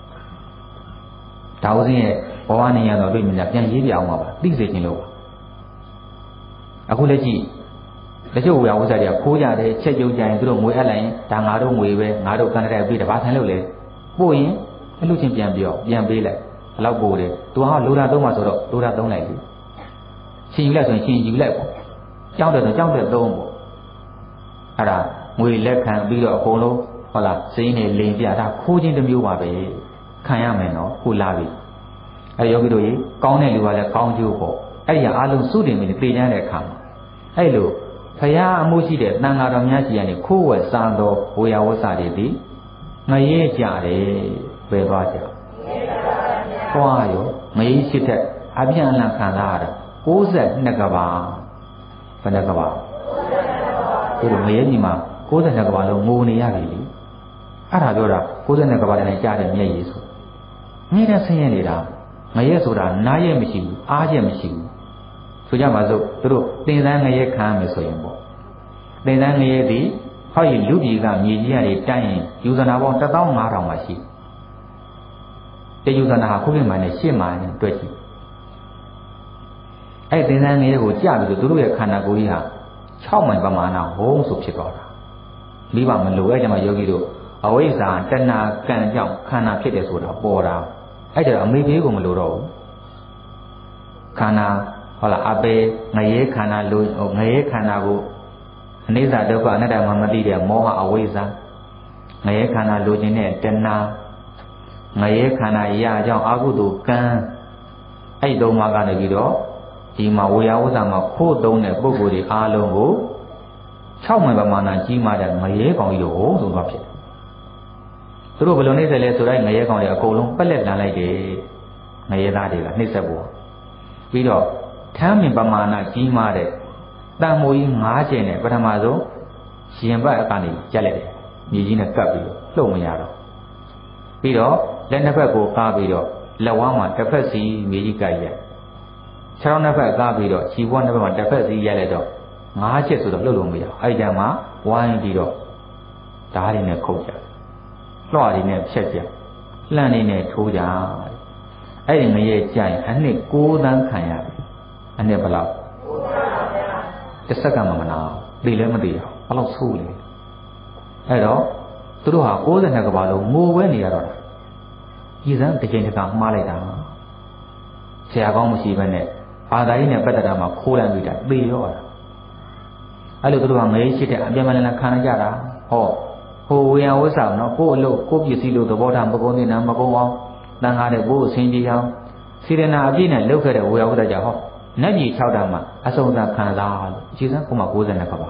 ဒါဦးစင်းရဲ့ဘဝနေရတော့တွေ့မြင်တာပြန်ရေးပြအောင်ပါသိစေခြင်းလို့အခုလက်ကြည့်တချို့ဝေယဝဇ္ဇတွေကခိုးကြတယ်ချက်ကြုံကြရင်သူတို့ငွေအပ်လိုက်ရင်ဒါငါတို့ငွေပဲငါတို့ကန်တဲ့ပြီးတပါးထိုင်လို့လေပို့ရင်အလူချင်းပြန်ပြောပြန်ပေးလိုက်ဘယ်လောက်ပို့တယ်သူဟာလိုတာသုံးပါဆိုတော့လိုတာသုံးလိုက်ပြီရှင်ယူလိုက်ဆိုရင်ရှင်ယူလိုက်ပေါ့ကြောက်တယ်ဆိုကြောက်တယ်သုံးပေါ့အဲ့ဒါငွေလက်ခံပြီးတော့အကုန်လုံးဟုတ်လားစိင်းနေလိန်ပြတာခိုးခြင်းတစ်မျိုးပါပဲခံရမယ်နော်ခုလာပြီအဲ့ယောဂီတို့ကြီးကောင်းတဲ့လူကလည်းကောင်းကျိုးပေါ့အဲ့ဒီအားလုံးစုတင်ပြီးပြေးချမ်းတဲ့အခါမှာအဲ့လိုဖရာအမှုရှိတဲ့တန်ဃာတော်များကြီးကနေခိုးဝယ်စားသောဝေယဝဆတွေသည်ငရဲကြတယ်ပဲသွားကြသွားရောငရေရှိတဲ့အပြန်အလှန်ခံစားရတာ၉၂ကဘာဘယ်နှကဘာဒီလိုငရဲကြီးမှာ၉၂ကဘာလုံးငိုနေရပြီလေအဲ့ဒါပြောတာ၉၂ကဘာတည်းနဲ့ကြားတဲ့မျက်ရည်ဆိုမြဲတဲ့ဆင်းရဲနေတာငရဲဆိုတာနားရဲမရှိဘူးအားရဲမရှိဘူးဆိုကြပါစို့သူတို့သင်္သန်းငရဲခံရမယ်ဆိုရင်ပေါ့သင်္သန်းငရဲသည်ဟောဒီလူပြည်ကမြေကြီးကနေတိုင်းရင်ယူဇနာပေါင်းတစ်သောင်းငါးထောင်မှရှိတယူဇနာဟာခုခေတ်မှာနဲ့ရှစ်မှာနဲ့တွက်ကြည့်အဲ့သင်္သန်းငရဲကိုကြားပြီးတော့သူတို့ရဲ့ခန္ဓာကိုယ်ကြီးဟာ၆မိုင်ပမာဏဘုံဆိုဖြစ်သွားတာမိဘမလိုအဲ့ကျမှယောဂီတို့အဝိဇ္ဇာတဏှာကံကြောင့်ခန္ဓာဖြစ်တယ်ဆိုတာပေါ်တာအဲ့ဒါအမေဘေးကိုမလိုတော့ဘူးခန္ဓာဟုတ်လားအပေငရဲခန္ဓာလိုငရဲခန္ဓာကိုအနိစ္စဒုက္ခအနတ္တမှမသိတဲ့မောဟအဝိဇ္ဇာငရဲခန္ဓာလိုချင်တဲ့တဏှာငရဲခန္ဓာအရာကြောင့်အကုသိုလ်ကံအဲ့သုံးပါးကနေပြီးတော့ဒီမှာဝေယဝဇ္ဇမှာခိုးသုံးတဲ့ပုဂ္ဂိုလ်တွေအားလုံးကို၆မိုင်ပမာဏကြီးမားတဲ့ငရဲကောင်ကြီးတို့ဆိုတော့ဖြစ်သူတို့ဘယ်လိုနှိမ့်ဆက်လဲဆိုတော့ငရဲကောင်တွေအကုန်လုံးပက်လက်တန်လိုက်တယ်ငရဲသားတွေကနှိမ့်ဆက်ဖို့ပြီးတော့ထမ်းမြင်ပမာဏကြီးမားတဲ့တန်မိုးကြီး၅ကျင်နဲ့ပထမဆုံးရင်ဘတ်အကနေရက်လိုက်တယ်မြေကြီးနဲ့ကပ်ပြီးတော့လှုပ်မရတော့ပြီးတော့လက်နှစ်ဖက်ကိုကားပြီးတော့လက်ဝါးမှာတစ်ဖက်စီမြေကြီးကပ်ရက်ခြေထောက်နှစ်ဖက်ကားပြီးတော့ခြေဘွားနှစ်ဖက်မှာတစ်ဖက်စီရက်လိုက်တော့ငါးချက်ဆိုတော့လှုပ်လို့မရအောင်အဲ့ဒီတည်းမှာဝိုင်းပြီးတော့ဓာတ်ရည်နဲ့ခုတ်ကြလွှာတွေနဲ့ဖြတ်ကြလှမ်းနေနဲ့ထိုးကြအဲ့ဒီငရဲကြရင်အနှစ်၉သန်းခံရပြီအနှစ်ဘယ်လောက်တစ်စက္ကန့်မှမနာသိလည်းမသိအောင်ဘယ်လောက်ဆိုးလဲအဲ့တော့သူတို့ဟာ၉၂ကဘာလုံးငိုပဲနေရတော့တာကြီးစမ်းတစ်ချိန်တစ်ခါမှားလိုက်တာဆရာကောင်းမရှိဘဲနဲ့ဘာသာရေးနဲ့ပတ်သက်တာမှခိုးလိုက်ပြီးတာသေရောတာအဲ့လိုသူတို့ကငရဲရှိတဲ့အပြင်းမလန်ခံရကြတာဟောဟိုဝေယဝဆအောင်နော်ကိုယ့်အလုပ်ကိုယ့်ပစ္စည်းလို့သဘောထားမကုန်းတဲ့နာမကုန်းအောင်တန်ခါတဲ့ကိုယ့်အဆင်ပြေအောင်စေတနာအပြည့်နဲ့လုပ်ခဲ့တဲ့ဝေယဝဆကြောင့်ဟောနတ်ပြည်၆တာမှာအဆုံးသတ်ခံစားလို့အခြေစမ်းကိုမှ၉၂ကဘာ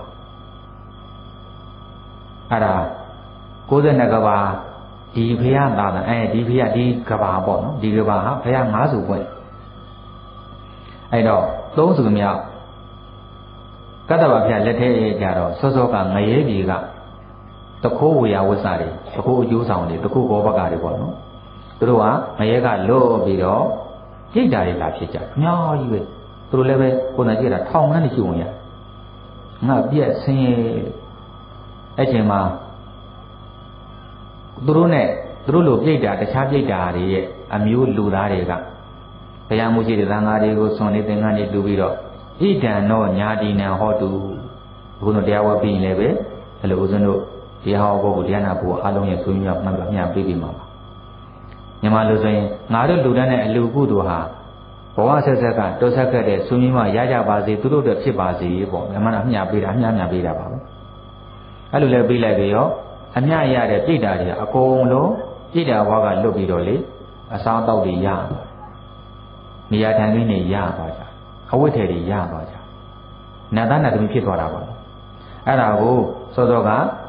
အဲ့ဒါ၉၂ကဘာဒီဖရာသာသအဲဒီဖရာဒီကဘာပေါ့နော်ဒီကဘာဟာဖရာ၅စုပွင့်အဲ့တော့သုံးစုမြောက်ကတ္တဗဖရာလက်ထဲကြတော့စောစောကငရဲပြည်ကတခိုးဝေယဝဆတွေတခိုးအကျိုးဆောင်တွေတခိုးဘောဘကတွေပေါ့နော်သူတို့ကငရဲကလွတ်ပြီးတော့ကြိတ်တာတွေလာဖြစ်ကြအများကြီးပဲသူတို့လည်းပဲကိုယ်နဲ့ကြည့်တာထောင်ငန်းနေရှိဝင်ရငါပြက်ဆင်းရဲအဲ့ချိန်မှာသူတို့နဲ့သူတို့လိုပြိတ္တာတခြားပြိတ္တာတွေရဲ့အမျိုးလူသားတွေကဘုရားမှုရှိတဲ့သံဃာတွေကိုစွန့်နေသင်္ကန်းတွေတူပြီးတော့ဣဒံနောညာတိနံဟောတုဘုန်းတော်တရားဝဲပြီးရင်လည်းပဲအဲ့လိုဦးဇင်းတို့တရားဟောဖို့တရားနာဖို့အားလုံးရဲ့ဆွေးနွေးမှန်ပါမျှပြီးပြီးမှာပါမြန်မာလူဆိုရင်ငါတို့လူတန်းတဲ့အလူကုတို့ဟာဘဝဆက်ဆက်ကတောဆက်ခဲ့တဲ့ဆွေးနွေးမှရကြပါစေသူတို့တွေဖြစ်ပါစေပေါ့မြန်မာအမျှပေးတာအမျှအမျှပေးတာပါပဲအဲ့လိုလဲပေးလိုက်ကြရောအမျှရတဲ့ပြိတ္တာတွေအကုန်လုံးပြိတ္တာဘဝကလွတ်ပြီးတော့လေအစားအသောက်တွေရနေရာထိုင်ခင်းတွေရသွားကြအဝတ်ထည်တွေရသွားကြနတ်သားနတ်သမီးဖြစ်သွားတာပေါ့အဲ့ဒါကိုစောစောက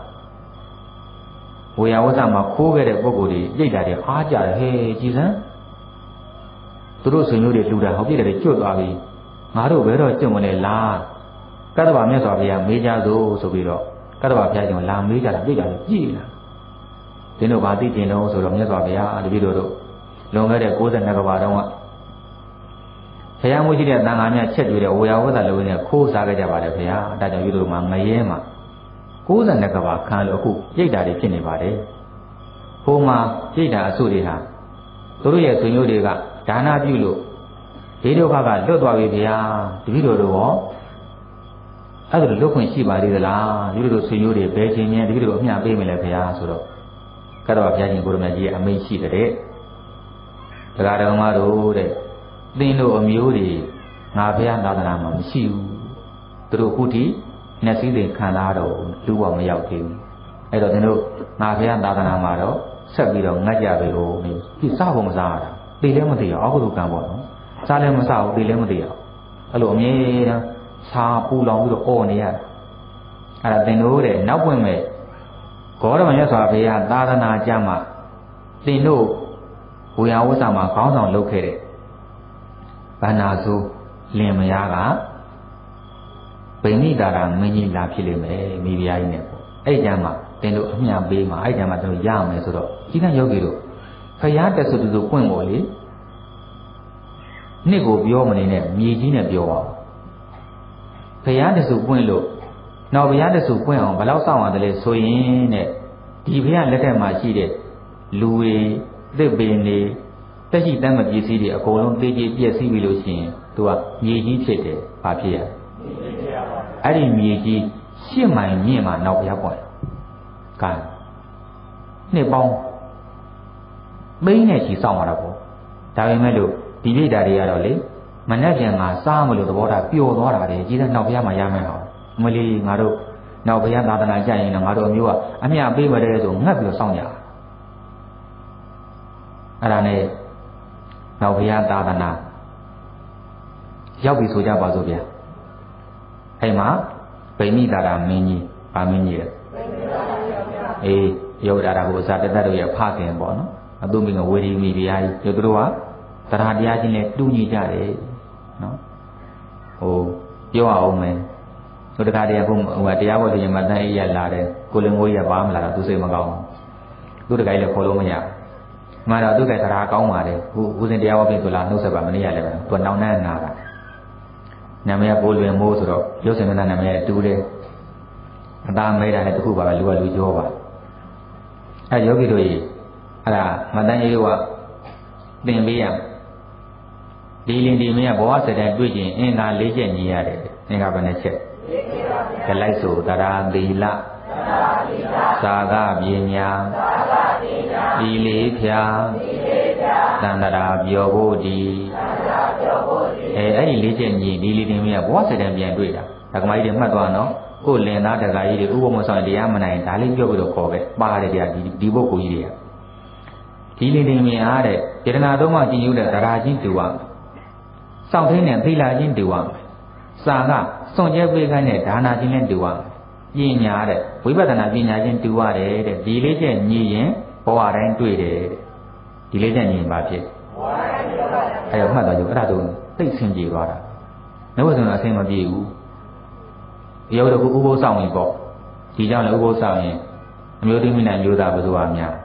ဝေယဝဆမှာခိုးခဲ့တဲ့ပုဂ္ဂိုလ်တွေပြိတ္တာတွေအားကြတယ်ဟဲ့ကြည်စမ်းသူတို့ဆွေမျိုးတွေလူတာဟောပြိတ္တာတွေကျွတ်သွားပြီငါတို့ဘယ်တော့ကျွတ်မလဲလားကတ္တဗမြတ်စွာဘုရားမေးကြသို့ဆိုပြီးတော့ကတ္တဗဘုရားကျော်လာမေးကြတာပြိတ္တာတွေကြည်လာသင်တို့ဘာသိကျင်တော့ဆိုတော့မြတ်စွာဘုရားတပည့်တော်တို့လွန်ခဲ့တဲ့၉၂ကဘာတုန်းကဘုရားမှုရှိတဲ့သံဃာများချက်တွေ့တဲ့ဝေယဝဆလုံးနဲ့ခိုးစားခဲ့ကြပါတယ်ဘုရားဒါကြောင့်ယူတို့မှာငရဲမှာ၉၂ကဘာခံလို့အခုပြိတ္တာတွေဖြစ်နေပါတယ်ဟိုမှာပြိတ္တာအစုတွေဟာသူတို့ရဲ့ဆွေမျိုးတွေကဒါနပြုလို့ဒီဒုက္ခကလွတ်သွားပြီဗျာတပည့်တော်တို့ရောအဲ့ဒါလွတ်ခွင့်ရှိပါသေးသလားဒီလိုလိုဆွေမျိုးတွေဘယ်ချိန်မှတပည့်တော်အမျှပေးမလဲဗျာဆိုတော့ကတ္တဗဘုရားရှင်ကိုရမကြီးရဲ့အမိန့်ရှိတဲ့တရားတော်မတို့တဲ့သင်တို့အမျိုးတွေငါဘုရားသာသနာမှာမရှိဘူးသူတို့ခုထိမျက်စိတွေခံစားတော့လူဘဝမရောက်သေးဘူးအဲ့တော့သင်တို့ငါဘုရားသာသနာမှာတော့ဆက်ပြီးတော့ငတ်ကြပြီလို့ဒီစားဖို့မစားရတာသိလည်းမသိရအောင်အကုသိုလ်ကံပေါ့နော်စားလည်းမစားဘူးသိလည်းမသိရအောင်အဲ့လိုအမြဲတမ်းစားပူလောင်ပြီးတော့အော်နေရတာအဲ့ဒါသင်တို့တဲ့နောက်ပွင့်မဲ့ဂေါရမမြတ်စွာဘုရားသာသနာကြမှာသင်တို့ဝေယဝဆမှာခေါင်းဆောင်လုပ်ခဲ့တဲ့ဗန္နာစုလင်မယားကဗိမိတာရာမင်းကြီးလာဖြစ်လိမ့်မယ်မိဖုရားကြီးနဲ့ပေါ့အဲ့ကြမှာသင်တို့အမျှပေးမှာအဲ့ကြမှာတို့ရမယ်ဆိုတော့ကြီးကယောဂီတို့ဖရာတက်စုတူပွင့်ပေါ်လေနှစ်ကိုပြောမနေနဲ့မြေကြီးနဲ့ပြောပါဖရာတက်စုပွင့်လို့နောက်ဖရာတက်စုပွင့်အောင်ဘယ်လောက်စောင့်ရတယ်လဲဆိုရင်တဲ့ဒီဖရာလက်ထက်မှာရှိတဲ့လူတွေသစ်ပင်တွေတက်ရှိတမ်းမပစ္စည်းတွေအကုန်လုံးတေးကြီးပြည့်စည်ပြီလို့ရှိရင်သူကမြေကြီးဖြစ်တယ်ဘာဖြစ်ရအဲ့ဒီမြေကြီးရှစ်မိုင်မြင့်မှနောက်ဖရာပွင့်ကဲနှစ်ပေါင်းမိန်းနဲ့ချီစောင့်ရတာပေါ့ဒါပေမဲ့လို့ဒီပြိတ္တာတွေကတော့လေမနဲ့ပြန်ကစားမလို့သဘောထားပျော်သွားတာလေကြီးတဲ့နောက်ဖျားမှာရမယ်ဟောမလေးငါတို့နောက်ဘုရားသာသနာကြရင်တော့ငါတို့မျိုးကအမြပေးမတဲ့ဆိုငတ်ပြီးတော့စောင့်ကြအဲ့ဒါနဲ့နောက်ဘုရားသာသနာရောက်ပြီဆိုကြပါစို့ဗျာအဲ့မှာဗိမိတာရမင်းကြီးဗာမင်းကြီးလေအေးယောဂရာကိုအစာတသက်တို့ရဲ့ဖခင်ပေါ့နော်အသူမင်းကဝေဒီမိတရားကြီးတို့တို့ကတရားတရားချင်းနဲ့တူညီကြတယ်နော်ဟိုပြောအောင်မယ်တို့တခါတည်းကဟိုတရားဘောဆိုရင်မတန်အေးရလာတယ်ကိုလင်ကိုရပါမလာတော့သူစိတ်မကောင်းဘူးသူတခါလည်းခေါ်လို့မရမှန်တော့သူကတရားကောင်းပါလေဟိုဦးစင်တရားဘောပြင်ဆိုလာနှုတ်ဆက်ပါမနေရလဲပဲသူနောင်နှံ့နာတာနာမည်ကိုလွင်မိုးဆိုတော့ရုပ်စင်မနာနာမည်တူတယ်အသားမဲတာလည်းတခုပါပဲလူကလူကြောပါအဲယောဂီတို့ကြီးအဲ့ဒါမတန်အေးကသင်ပေးရဒီလင်ဒီမင်းကဘဝစတဲ့တွေ့ကျင်အင်္ဂါ၄ချက်ညီရတယ်အင်္ဂါဘယ်နှချက်ကလိုက်ဆိုတရားသီလသာဂပညာဒီလေးဖြာသန္တရာပြောဖို့ဒီအဲအဲ့ဒီလေးချက်ညီဒီလင်ဒီမင်းကဘဝစတဲ့ပြန်တွေ့တာဒါကမကြီးတွေမှတ်သွားနော်ကိုလင်သားတကာကြီးတွေဥပမဆောင်တရားမနိုင်ဒါလေးပြောပြီးတော့ခေါ်ပဲပါတယ်တရားဒီဒီပုဂ္ဂိုလ်ကြီးတွေကဒီလင်ဒီမင်းအားတဲ့စေတနာသုံးပါးကြည်ညိုတဲ့တရားချင်းတူအောင်စောင့်ထင်းတဲ့သီလချင်းတူအောင်စာကစွန့်ကြဲပေးခိုင်းတဲ့ဒါနာချင်းနဲ့တူအောင်ပညာတဲ့ဝိပဿနာပညာချင်းတူရတယ်တဲ့ဒီလေးချက်ညီရင်ဘဝတိုင်းတွေ့တယ်တဲ့ဒီလေးချက်ညီရင်ဘာဖြစ်အဲ့တော့မှတ်တော့ကြအဲ့ဒါဆိုသိဆင်ပြေသွားတာနှုတ်ဆိုတော့အဆင်မပြေဘူးရုပ်တော့ဥပုသ်ဆောင်ရင်ပေါ့ဒီကြောင့်လည်းဥပုသ်ဆောင်ရင်အမျိုးသမီးနဲ့မျိုးသားဘယ်သူအများ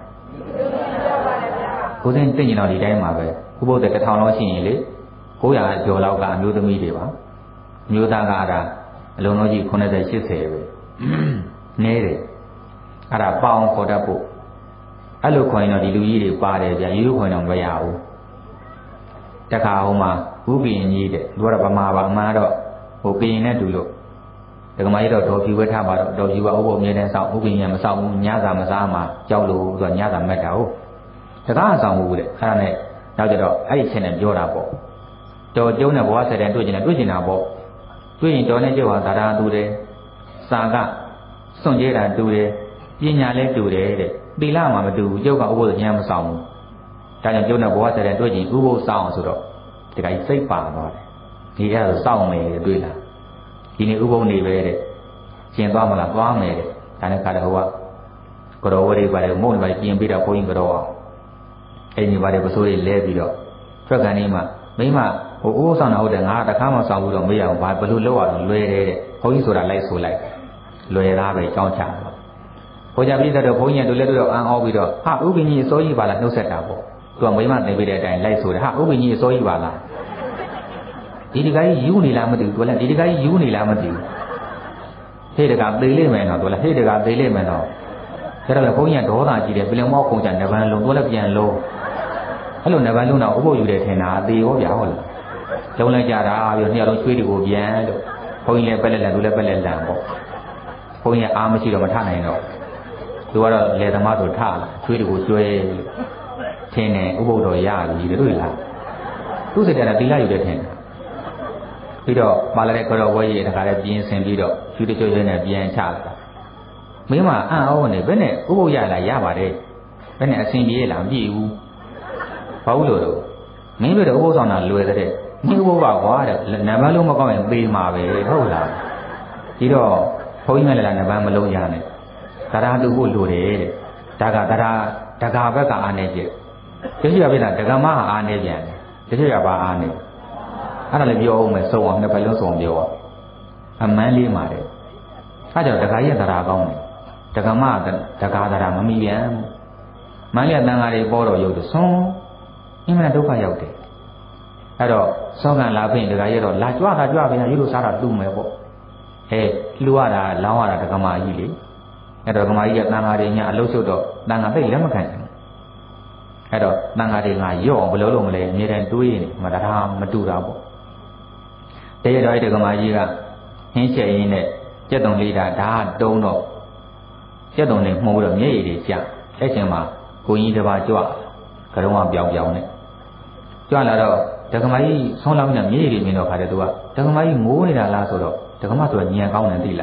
ကိုယ်စင်သိကျင်တော့ဒီတိုင်းမှာပဲဥပုသ်တဲ့တစ်ထောင်လောက်ရှိရင်လေကိုးရာကျော်လောက်ကအမျိုးသမီးတွေပါအမျိုးသားကအဲ့ဒါအလုံးလုံးကြီးခုနှစ်ဆယ်ရှစ်ဆယ်ပဲနဲတယ်အဲ့ဒါပေါအောင်ခေါ်တတ်ဖို့အဲ့လိုခေါ်ရင်တော့ဒီလူကြီးတွေပါတယ်ဗျာယူလို့ခေါ်ရင်တော့မရဘူးတခါဟိုမှာဥပိယင်ကြီးတဲ့သူကတော့ဗမာပါအမှန်တော့ဟိုပိယင်နဲ့တူလို့ဒကမကြီးတော့ဒေါ်ဖြူဝဲထားပါတော့ဒေါ်ဖြူကဥပ္ပအမြဲတမ်းဆောင်ဥပိယင်မဆောင်ဘူးညစာမစားမှကြောက်လို့သူကညစာမက်တာဟုတ်တကားဆောင်ဘူးတဲ့အဲ့ဒါနဲ့နောက်ကြတော့အဲ့ဒီချင်းနဲ့ပြောတာပေါ့တော်ကျုံးတဲ့ဘဝဆက်တဲ့တွေ့ကျင်တယ်တွေ့ကျင်တာပေါ့တွေ့ရင်တော်နဲ့ကျုပ်ဟာဒါရာတူတယ်စာကစွန့်ကြဲတာတူတယ်ပညာလည်းတူတယ်တဲ့သီလမှာမတူဘူးကျုပ်ကဥပ္ပဉာဏ်မဆောင်ဘူးဒါကြောင့်ကျုံးတဲ့ဘဝဆက်တဲ့တွေ့ကျင်ဥပ္ပဆောင်အောင်ဆိုတော့ဒီကကြီးစိတ်ပါသွားတယ်ဒီအဲ့ဒါဆိုစောင့်မယ်တွေ့လားဒီနေ့ဥပ္ပနေပဲတဲ့ကျင်သွားမလားသွားမယ်တဲ့ဒါနဲ့ခါတော့ဟိုကကတော်ဝရိပါတယ်မုံတွေပါကျင်ပြီးတော့ဘုန်းကြီးကတော့အဲ့ဒီပါတယ်ပစိုးတွေလဲပြီးတော့ထွက်ကန်နေမှာမိမဟိုအိုးဆောင်တာဟုတ်တယ်ငါတခါမှဆောင်ဘူးတော့မေးရအောင်ဘာဘယ်လိုလုပ်ရအောင်လွယ်တယ်တဲ့ဘုန်းကြီးဆိုတာလိုက်ဆိုလိုက်လွယ်သားပဲကြောင်းချတော့ဘုရားပြည့်တဲ့ဘုန်းကြီးတို့လည်းတော့အံ့ဩပြီးတော့ဟာဥပ္ပင်ကြီးအစိုးကြီးပါလားနှုတ်ဆက်တာပေါ့သူကမိမသိပေးတဲ့အတိုင်းလိုက်ဆိုတယ်ဟာဥပ္ပင်ကြီးအစိုးကြီးပါလားဒီတခါကြီးယူနေလားမသိဘူးသူလည်းဒီတခါကြီးယူနေလားမသိဘူးဟေ့တကသေးလိမ့်မယ်တော့သူလည်းဟေ့တကသေးလိမ့်မယ်တော့ဒါတော့ဘုန်းကြီးကဒေါသကြီးတယ်ပြင်မောက်ခုံကြနဗန်လုံးသူလည်းပြန်လုံးအဲ့လိုနဗန်လုံးတော့ဥပုပ်ယူတယ်ထင်တာအသေးရောဗျာဟုတ်လားလုံးလိုက်ကြတာပြီးနှစ်ယောက်လုံးချွေးတူကိုပြန်လို့ဘုန်းကြီးလည်းပက်လက်လက်သူလည်းပက်လက်လန်ပေါ့ဘုန်းကြီးအားမရှိတော့မထနိုင်တော့သူကတော့လေသမားဆိုထလာချွေးတူကိုကျွဲထင်းတယ်ဥပုပ်တော်ရပြီတွေ့လားသူ့စိတ်ထဲကသီလယူတယ်ထင်တယ်ပြီးတော့ပါလာတဲ့ခရောဝဲကြီးတခါလည်းပြင်းဆင်ပြီးတော့ချွေးတချို့ချင်းနဲ့ပြန်ချလာတာမင်းမအံ့ဩနေဘယ်နဲ့ဥပုပ်ရလာရပါတယ်ဘယ်နဲ့အစဉ်ပြေးလာမပြေဘူးဘာလို့လို့မင်းတို့တော့ဥပုပ်ဆောင်တာလွယ်တဲ့မင်းဥပုပ်ပါကွာတဲ့နံပါတ်လုံးမကောင်းရင်ပေးမှာပဲဟုတ်လားဒီတော့ဘုန်းကြီးကလည်းနံပါတ်မလုံးရနဲ့တရားတူဖို့လိုတယ်တဲ့ဒါကတရားတက္ကဘက်ကအားနေပြည့်တချို့ကပြတာဒကမဟာအားနေပြန်တယ်တချို့ကဘာအားနေအဲ့ဒါလည်းပြောအောင်မယ်စုံအောင်နှစ်ပတ်လုံးစုံပြောအောင်အမှန်လေးမှာတဲ့အဲ့ကြောင့်တက္ကရဲ့တရားကောင်းတယ်ဒကမတက္ကတရားမမီပြန်မန်းရတန်ဃာတွေပေါ်တော့ရုပ်တဆွန်းအင်းမဒုက္ခရောက်တယ်အဲ့တော့စောကံလာပြင်တက္ကရဲ့တော့လာကြွတာကြွပြန်ရုပ်လို့စားတာတူမယ်ပေါ့ဟဲ့လှူရတာလောင်းရတာဒကမကြီးလေအဲ့တော့ဒကမကြီးကတန်ဃာတွေညာအလုရှုပ်တော့တန်ဃာသိလက်မခံဘူးအဲ့တော့တန်ဃာတွေငါရော့အောင်ဘယ်လိုလုပ်မလဲအမြဲတမ်းတွေးနေမှာဒါမတူတာပေါ့တရတော်အဲ့ဒကမကြီးကဟင်းချက်ရင်းနဲ့ကြက်တုံလေးတာဒါတုံးတော့ကြက်တုံလေးမှုတော့မျက်ရည်တွေကျအဲ့ချိန်မှာကိုကြီးတစ်ပါးကြွကတော့ကပြောင်ပြောင်နဲ့ကြွလာတော့ဒကမကြီးဆုံးလောင်းနေမျက်ရည်တွေမြင်တော့ခါတဲ့သူကဒကမကြီးငိုးနေတာလားဆိုတော့ဒကမဆိုညံကောင်းတယ်သိလား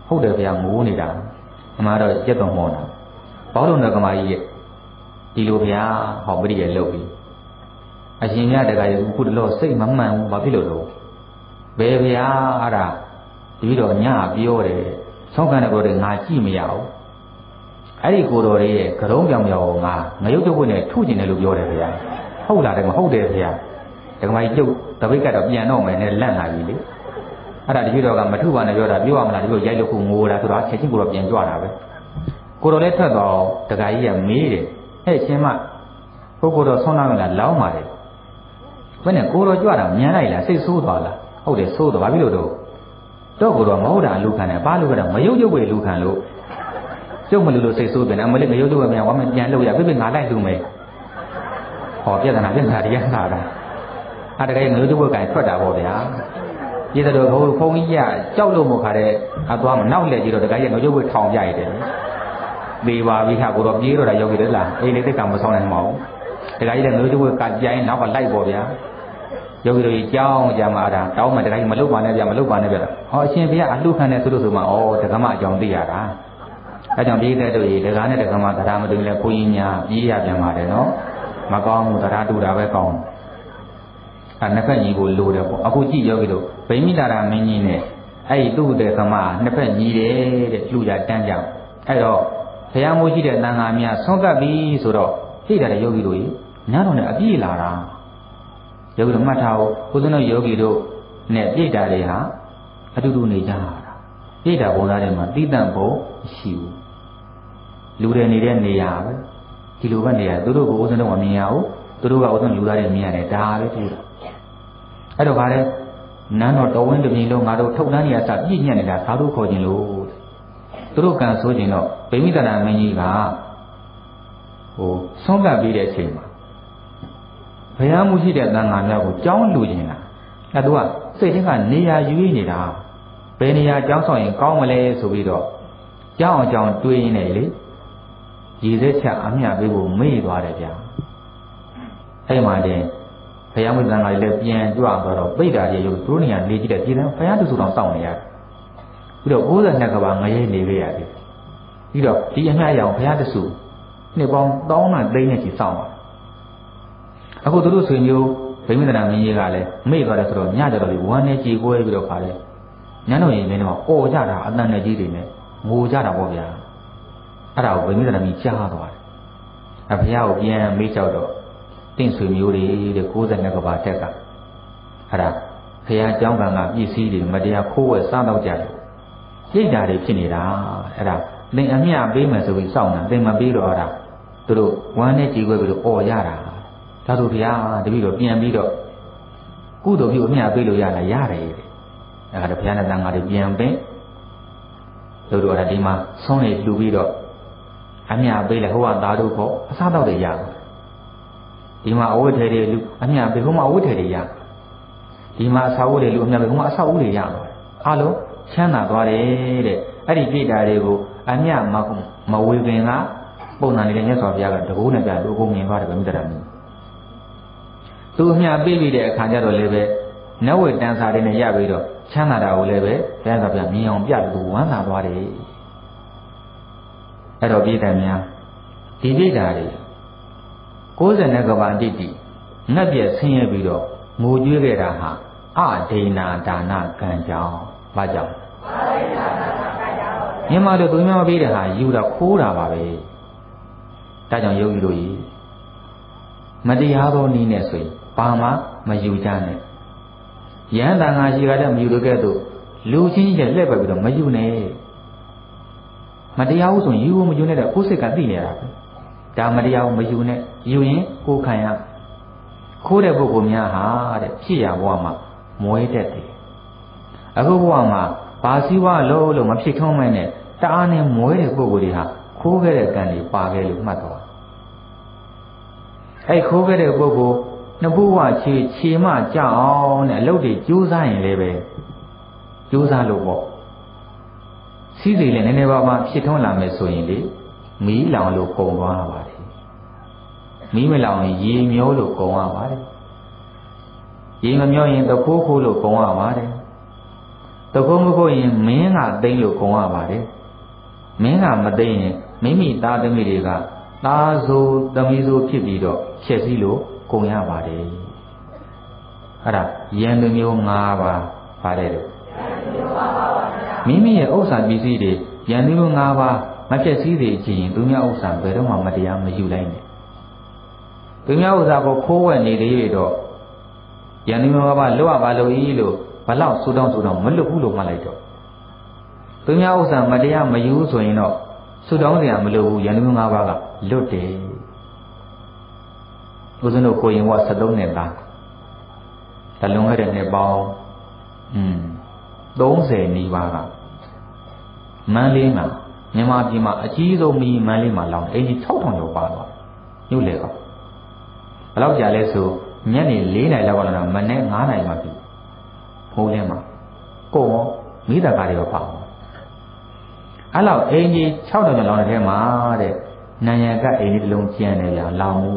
ဟုတ်တယ်ဗျာငိုးနေတာအမှားတော့ရက်တော်မောတာဘောလုံးတော်ကမာကြီးရဲ့ဒီလိုဗျာဟောပရိရဲ့လုပ်ပြီးအရှင်မြတ်တကယ်ခုတလို့စိတ်မမှန်ဘူးဘာဖြစ်လို့လဲဘယ်ဗျာအဲ့ဒါဒီတော့ညပြောတယ်ဆောင်းကန်တဲ့ကိုယ်တွေငါကြည့်မရဘူးအဲ့ဒီကိုတော်လေးရဲ့ကရုံးပြောင်ပြောင်ငါငရုတ်တုပ်ဝတ်နဲ့ထုကျင်တယ်လို့ပြောတယ်ဗျာဟုတ်လားတကယ်မဟုတ်တယ်ဗျာတကယ်မကြီးကျုပ်တပိတ်ကတော့ပြန်တော့မယ်နဲ့လန့်လာပြီလေအဲ့ဒါတတိတော်ကမထုပါနဲ့ပြောတာပြောရမလားဒီလိုရိုက်လို့ခုငိုတာဆိုတော့ချက်ချင်းကိုတော့ပြန်ကြွတာပဲကိုတော်လည်းထွက်တော့တကကြီးကမေးတယ်ဟဲ့ရှင်မကိုကိုတော်ဆွမ်းလာမလားလောင်းပါတယ်ဘယ်နဲ့ကိုတော်ကြွတာမြန်လိုက်လားစိတ်ဆိုးသွားလားဟုတ်တယ်ဆိုးတော့ဘာဖြစ်လို့တော့တော့ကိုတော်မဟုတ်တာလူခံတယ်ဘာလို့ကတော့မယုတ်ယုတ်ပဲလူခံလို့ကျုပ်မလူလို့စိတ်ဆိုးပြန်တယ်မလေးငရုတ်တော့ပြန်ဝမ်းမပြန်လို့ရပြပြငါလိုက်လူမယ်ဟောပြဿနာပြဿနာတရားနာတာအဲ့တကယ်ငရုတ်တော့ကန်ထွက်တာပေါ့ဗျာပြည်တော်ဘုံဘုံကြီးကကြောက်လို့မခါတဲ့အသွားမနောက်လက်ကြီးတော့တကယ်ငရုတ်ဝေထောင်ပြရတယ်သေပါပြီခါကိုတော့ပြေးတော့တာယောဂီတွေလားအိမ်လေးတိတ်ကမဆောင်နိုင်မအောင်တကယ်ကြီးငရုတ်ဝေကပြိုင်းနောက်ကလိုက်ပေါ့ဗျာယောဂီတို့ကြီးကြောင်းကြမှာတာတောင်းမှတကယ်မလုတ်ပါနဲ့ဗျာမလုတ်ပါနဲ့ဗျာဟောအရှင်ဘုရားအလှခံတယ်ဆိုလို့ဆိုမှဩတက္ကမအကြောင်းသိရတာအဲကြောင့်ပြည်သက်တို့ရေတကားနဲ့တက္ကမတရားမတူလဲဘုန်းကြီးများပြေးရပြန်ပါတယ်နော်မကောင်းဘူးတရားတူတာပဲကောင်းအဲနှစ်ဖက်ညီကိုလိုတယ်ပေါ့အခုကြည့်ယောဂီတို့ဗိမိတာရာမင်းကြီးနဲ့အဲ့ဒီသူ့တဲ့ကမနှစ်ဖက်ညီတယ်တဲ့လူကြတန်းကြအဲ့တော့ဘုရားမိုးရှိတဲ့တန်ခါများဆုံးကပ်ပြီဆိုတော့သိတယ်ယောဂီတို့ရေညာတော်နဲ့အပြည့်လာတာယောဂီတို့မှတ်ထားဖို့ဘုရားတို့ယောဂီတို့နဲ့ပြိတ္တာတွေဟာအတူတူနေကြတာပြိတ္တာဘုံသားတွေမှာတိတန့်ဖို့မရှိဘူးလူတွေနေတဲ့နေရာပဲဒီလိုပဲနေရာသူတို့ကိုဥစဉ်တော့မမြင်ရဘူးသူတို့ကဥစဉ်လူသားတွေမြင်ရတယ်ဒါပဲသူတို့အဲ့တော့ဗါတဲ့နန်းတော်တော်ဝင်းတပြင်းလုံးငါတို့ထုတ်တန်းနေရစပြည့်ညက်နေတာသာတို့ခေါ်ခြင်းလို့သူတို့ကန်ဆိုခြင်းတော့ဗိမိတရမင်းကြီးကဟိုဆုံးကပ်ပြီးတဲ့အချိန်မှာဘုရားမှုရှိတဲ့တန်ခါများကိုကြောင်းလူခြင်းလားအဲသူကစိတ်ထဲကနေရာယူနေတာဘယ်နေရာကြောင်းဆောင်ရင်ကောင်းမလဲဆိုပြီးတော့ကြောင်းအောင်ကြောင်းတွေးရင်းနေလေရည်စက်ချက်အမျှပေးဖို့မေ့သွားတယ်ဗျာအဲ့မှာတင်ဘုရားမှုတန်ခါတွေလည်းပြန်ကြွသွားတော့ပိဋ္ဌာရေရုပ်သူတို့နေရာနေကြည့်တဲ့ဒီတန်းဘုရားသူစုတော်စောင့်နေရတယ်ပြီးတော့၉၂ကဘာငရဲနေခဲ့ရတယ်ပြီးတော့ဒီအမျှရအောင်ဘုရားတစုနှစ်ပေါင်းတောင်းတာသိန်းနဲ့ချီစောင့်ပါအခုသူတို့ဆွေမျိုးဗိမိတရမင်းကြီးကလည်းမေ့သွားတယ်ဆိုတော့ညကြတော့လေဝမ်းနဲ့ကြေကွဲပြီးတော့ခါတယ်ညတော့ရင်မင်းတော့အော်ကြတာအတန်နဲ့ကြီးတွေနဲ့ငိုကြတာပေါ့ဗျာအဲ့ဒါကိုဗိမိတရမင်းကြားသွားတယ်အဖေကိုပြန်မေးကြောက်တော့တင့်ဆွေမျိုးတွေတဲ့၉၂ကဘာတက်ကအဲ့ဒါဖះเจ้าကံကပြည့်စည်တွေမတရားခိုးဝဲစားတော့ကြတယ်ရိတ်တာတွေဖြစ်နေတာအဲ့ဒါသင်အမျှပေးမယ်ဆိုပြီးစောင့်တာသင်မပေးတော့အဲ့ဒါသူတို့ဝမ်းနဲ့ကြေကွဲပြီးတော့အော်ရတာဒါဆိုဗျာတပည့်တော်ပြန်ပြီးတော့ကုသိုလ်ပြုအမျှပေးလို့ရလားရတယ်တဲ့အဲဒါဘုရားနဲ့တန်ခါတွေပြန်ပင်တို့တို့ကဒီမှာဆုံးနေလှူပြီးတော့အမျှပေးလဲဟိုကသားတို့ပေါ့အစားတော့တွေရဒီမှာအဝတ်ထည်တွေလူအမျှပေးဟိုမှာအဝတ်ထည်တွေရဒီမှာအစာအုပ်တွေလူအမျှပေးဟိုမှာအစာအုပ်တွေရအားလုံးချမ်းသာသွားတယ်တဲ့အဲ့ဒီပြိတ္တာတွေကိုအမျှမမဝေပင်ကပုံစံနေတဲ့မြတ်စွာဘုရားကတကူနဲ့ပြန်လူကုန်မြင်သွားတယ်ဗမိတရမင်းသူအမျှပေးပြီးတဲ့အခါကျတော့လည်းပဲနဝေတန်စာတွေနဲ့ရပြီးတော့ချမ်းသာတာကိုလည်းပဲဘုရားကပြမြင်အောင်ပြလို့ဝမ်းသာသွားတယ်အဲ့တော့ပြိတ္တာများဒီပြိတ္တာတွေ၉၂ကဘာတိတိငတ်ပြက်ဆင်းရဲပြီးတော့ငိုကြွေးခဲ့တာဟာအဒိဏဒါနကံကြောင့်ဘာကြောင့်မြန်မာတို့သူများမပေးတဲ့ဟာယူတာခိုးတာပါပဲဒါကြောင့်ယောဂီတို့ကြီးမတရားသောနည်းနဲ့ဆိုရင်ဘာမှမယူကြနဲ့ယန္တာငါရှိကြတဲ့မယူလို့ကဲ့သို့လူချင်းကြီးလက်ပတ်ပြီးတော့မယူနဲ့မတရားဘူးဆိုရင်ယူဖို့မယူနဲ့တဲ့ကိုယ်စိတ်ကသိနေတာပဲဒါမတရားဘူးမယူနဲ့ယူရင်ကိုယ်ခံရခိုးတဲ့ပုဂ္ဂိုလ်များဟာတဲ့ဖြစ်ရဘဝမှာမွဲတတ်တယ်အခုဘဝမှာဘာစည်းဝါလို့လို့မဖြစ်ထုံးမဲနဲ့တအားနဲ့မွဲတဲ့ပုဂ္ဂိုလ်တွေဟာခိုးခဲ့တဲ့ကံတွေပါခဲ့လို့မှတ်တော့အဲ့ခိုးခဲ့တဲ့ပုဂ္ဂိုလ်နှစ်ဘဝချေချေမှကြအောင်တဲ့အလုပ်တွေကြိုးစားရင်လည်းပဲကြိုးစားလို့ပေါ့စီးစိမ်လည်းနည်းနည်းပါးပါးဖြစ်ထုံးလာမယ်ဆိုရင်လေမီးလောင်လို့ကုန်သွားပါတယ်မီးမလောင်ရင်ရေမျောလို့ကုန်ရပါတယ်ရေမမျောရင်တခိုးခိုးလို့ကုန်ရပါတယ်တတကုံမကိုရင်မင်းကသိမ့်လို့ကုံရပါတယ်မင်းကမသိမ့်ရင်မိမိသားသမီးတွေကသားဆိုသမီးဆိုဖြစ်ပြီးတော့ဖြည့်ဆည်းလို့ကုံရပါတယ်အဲ့ဒါယံလူမျိုး၅ပါးပါတယ်လို့မိမိရဲ့ဥစ္စာပစ္စည်းတွေယံလူမျိုး၅ပါးမဖြည့်ဆည်းသေးခြင်းသူများဥစ္စာဘယ်တော့မှမတရားမယူလိုက်နဲ့သူများဥစ္စာကိုခိုးဝှက်နေသေးရတော့ယန္တိမောဘာလွတ်ပါလို့ဤလို့ဘလောက်ဆူတောင်းဆူတောင်းမလွတ်ဘူးလို့မှတ်လိုက်တော့သူများဥစ္စာမတရားမယူဆိုရင်တော့ဆူတောင်းစရာမလိုဘူးယန္တိမော၅ပါးကလွတ်တယ်ဦးဇင်းတို့ကိုရင်ဝဆယ်သုံးနှစ်သားတလွန်ခဲ့တဲ့နှစ်ပေါင်းอืมသုံးဆယ်နီးပါးကမန္တလေးမှာမြန်မာပြည်မှာအကြီးဆုံးမီးမန္တလေးမှာလောင်အင်ကြီး၆ထောင်ကျော်ပါသွားညှို့လေကောဘယ်လောက်ကြာလဲဆိုညနေလေးနာရီလောက်လာတော့မနေ့၅နာရီမှပြီမိုးလင်းမှာကိုယ်မိသားကားတွေရောပါအဲ့လောက်အင်ကြီး၆ထောင်ကျော်လောင်တဲ့ထဲမှာတဲ့နံရံကအိမ်လေးတစ်လုံးကျန်နေရလောင်မှု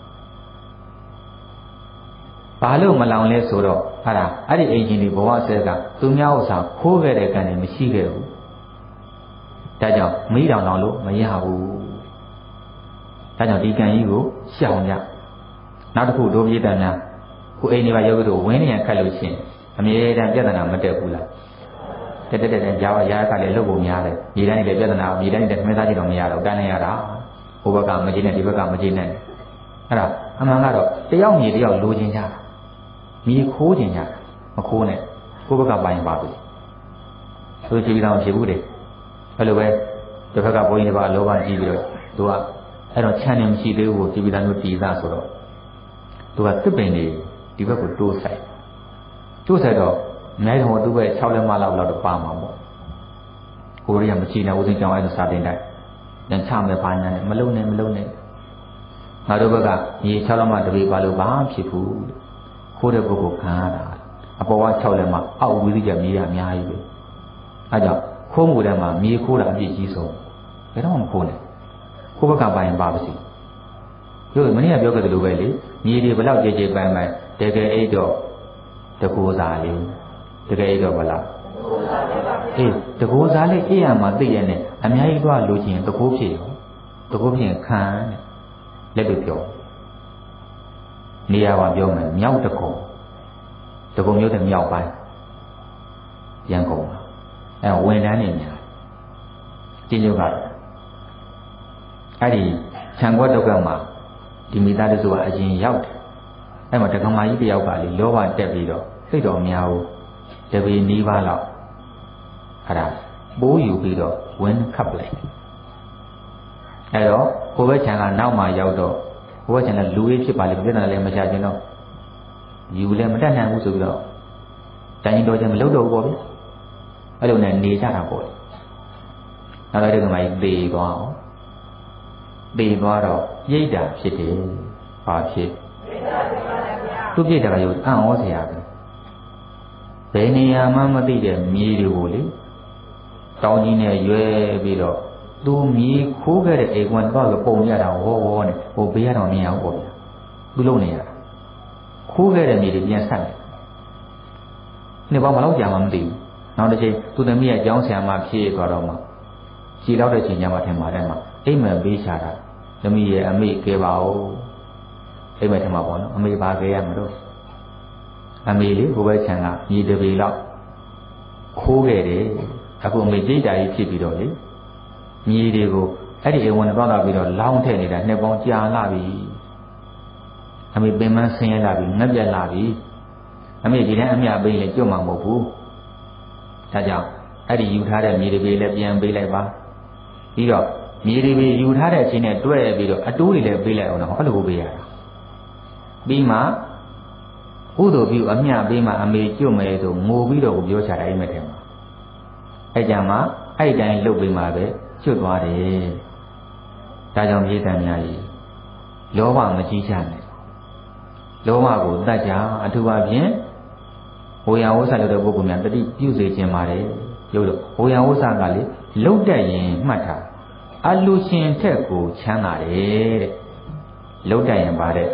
ဘာလို့မလောင်လဲဆိုတော့ဟာဒါအဲ့ဒီအင်ဂျင်ဒီဘဝဆဲကသူများဥစ္စာခိုးခဲ့တဲ့ကံတွေမရှိခဲ့ဘူးဒါကြောင့်မိတောင်လောင်လို့မရဘူးဒါကြောင့်ဒီကံကြီးကိုရှောင်ကြနောက်တစ်ခုဒုပိဋကများခုအိမ်တွေပါယောဂီတို့ဝင်းနေရခတ်လို့ရှိရင်အမြဲတမ်းပြဿနာမတက်ဘူးလားတက်တက်တက်ကြားရကလည်းလုပ်ဖို့များတယ်ဒီတိုင်းလည်းပြဿနာဒီတိုင်းလည်းသမင်းသားကြည့်တော့မရတော့တန်းနေရတာဟိုဘက်ကမကြည့်နဲ့ဒီဘက်ကမကြည့်နဲ့အဲ့ဒါအမှန်ကတော့တယောက်မြေတယောက်လိုချင်ကြတာမြေခိုးချင်ကြတာမခိုးနဲ့ကိုယ့်ဘက်ကပိုင်ပါပြီဆိုကြည့်ပြီးတော့ဖြစ်ဘူးတယ်အဲ့လိုပဲတစ်ဖက်ကဘုန်းကြီးတွေပါလောဘကြီးပြီးတော့သူကအဲ့တော့ခြံနေမရှိသေးဘူးကိုကြည့်ပြီးသားမျိုးတည်သားဆိုတော့သူကတစ်ပင်နေဒီဘက်ကိုတိုးဆိုင်တိုးဆိုင်တော့အများကြီးဟိုသူ့ဘက်၆လက်မလောက်တော့ပါမှာပေါ့ကိုရီးယားမချီနေဦးစင်းကြောင်းအဲ့ဒါစာတင်တိုင်းညချမယ်ဘာညာနဲ့မလုံနဲ့မလုံနဲ့ငါတို့ဘက်ကမြေ၆လက်မတပေပါလို့ဘာဖြစ်ဘူးခိုးတဲ့ပုဂ္ဂိုလ်ခံရတာအပေါ်က၆လက်မအောက်ဝီရိယမြေရအများကြီးပဲအဲကြောင့်ခိုးမှုထဲမှာမြေခိုးတာအပြည့်ကြီးဆုံးဘယ်တော့မှမခိုးနဲ့ခိုးဘက်ကပိုင်ပါပါစီပြောမင်းကပြောခဲ့တယ်လို့ပဲလေမြေတွေဘလောက်ကြဲကြဲပိုင်ပိုင်တကယ်အိတ်တော့တကူစားလေးတကယ်အိတ်တော့ဘလောက်အေးတကူစားလေးအိပ်ရမှာသိရနဲ့အများကြီးတော့လိုချင်တကူဖြစ်ရောတကူဖြစ်ခံတဲ့လက်တွေပြောနေရာပါပြောမယ်မြောက်တကူတကူမျိုးတဲ့မြောက်ပိုင်းရန်ကုန်အဲဝန်ထမ်းနေများကျင်းကျုပ်ကအဲ့ဒီခြံခွက်တုတ်ကမှာဒီမိသားစုကအရင်ရောက်တယ်အဲ့မှာတက္ကမကြီးတယောက်ကလေလောဘတက်ပြီးတော့စိတ်တော်များဘူးတပီနီးပါးလောက်အဲ့ဒါပိုးယူပြီးတော့ဝင်းခပ်လိုက်အဲ့တော့ဟိုဘက်ခြံကနောက်မှရောက်တော့ဟိုဘက်ခြံကလူရေးဖြစ်ပါလေပြဿနာလည်းမချခြင်းတော့ယူလည်းမတတ်နိုင်ဘူးဆိုပြီးတော့တိုင်းရင်တော်ချင်းမလုပ်တော့ဘူးပေါ့ဗျအဲ့လိုနဲ့နေကြတာပေါ့နောက်တော့တက္ကမကြီးသေသွားအောင်သေသွားတော့ပြိတ္တာဖြစ်တယ်။ဘာဖြစ်သူပြိတ္တာကရုပ်အံ့ဩစရာပဲ။ဘယ်နေရာမှမသိတဲ့မြေတွေကိုလေတောင်းကြီးနဲ့ရွဲပြီးတော့သူမြေခိုးခဲ့တဲ့အိမ်ကတော့ပုံရတာဟောဟောနဲ့ဟိုဘေးရတော့မြင်အောင်ပေါ့ဗျာ။သူလုံးနေရတာခိုးခဲ့တဲ့မြေတွေပြန်ဆက်တယ်။နှစ်ပေါင်းမလောက်ကြာမှမသိဘူး။နောက်တစ်ချိန်သူသမီးရဲ့ကျောင်းဆရာမဖြေသွားတော့မှခြေလောက်တဲ့ချိန်ညမှာထင်ပါတယ်မှာအိမ်မက်ပေးချတာသမီးရဲ့အမေကဲပါဦးအိမ်မက်ထင်မှာပေါ့နော်အမေဘာကဲရမလို့အမေလေးဘိုးဘဲချန်ကညီတပေလောက်ခိုးခဲ့တယ်အခုအမေကြိတ်တာကြီးဖြစ်ပြီးတော့လေညီတွေကိုအဲ့ဒီအိမ်ဝင်တော့လာပြီးတော့လောင်းထည့်နေတာနှစ်ပေါင်းကြာလာပြီအမေပင်မဆင်းရဲလာပြီငက်ပြက်လာပြီအမေဒီတိုင်းအမြပေးလေကြွမှာမဟုတ်ဘူးဒါကြောင့်အဲ့ဒီယူထားတဲ့မြေတပေလည်းပြန်ပေးလိုက်ပါပြီးတော့မြေတွေပဲယူထားတဲ့အချိန်နဲ့တွဲပြီးတော့အတိုးတွေလည်းပေးလိုက်အောင်တော့အဲ့လိုကိုပေးရတာပြီးမှဥဒ္ဓပြုအမျှပေးမှအမေကျွတ်မယ်ဆိုငိုပြီးတော့ကိုပြောချတာအိမ်မက်ထဲမှာအဲ့ကြမှာအဲ့တိုင်းလှုပ်ပေးမှပဲကျွတ်သွားတယ်ဒါကြောင့်မြေတန်များကြီးလောဘမကြီးကြနဲ့လောဘကိုတတ်ကြအထူးအဖြင့်ဝေယဝဆလုပ်တဲ့ပုဂ္ဂိုလ်များတတိပြုစေခြင်းပါတယ်ရုပ်လို့ဝေယဝဆကလေလှုပ်တတ်ရင်မှတ်ထားအလူရှင်ထက်ကိုချမ်းသာတယ်တဲ့လှုပ်တတ်ရင်ပါတဲ့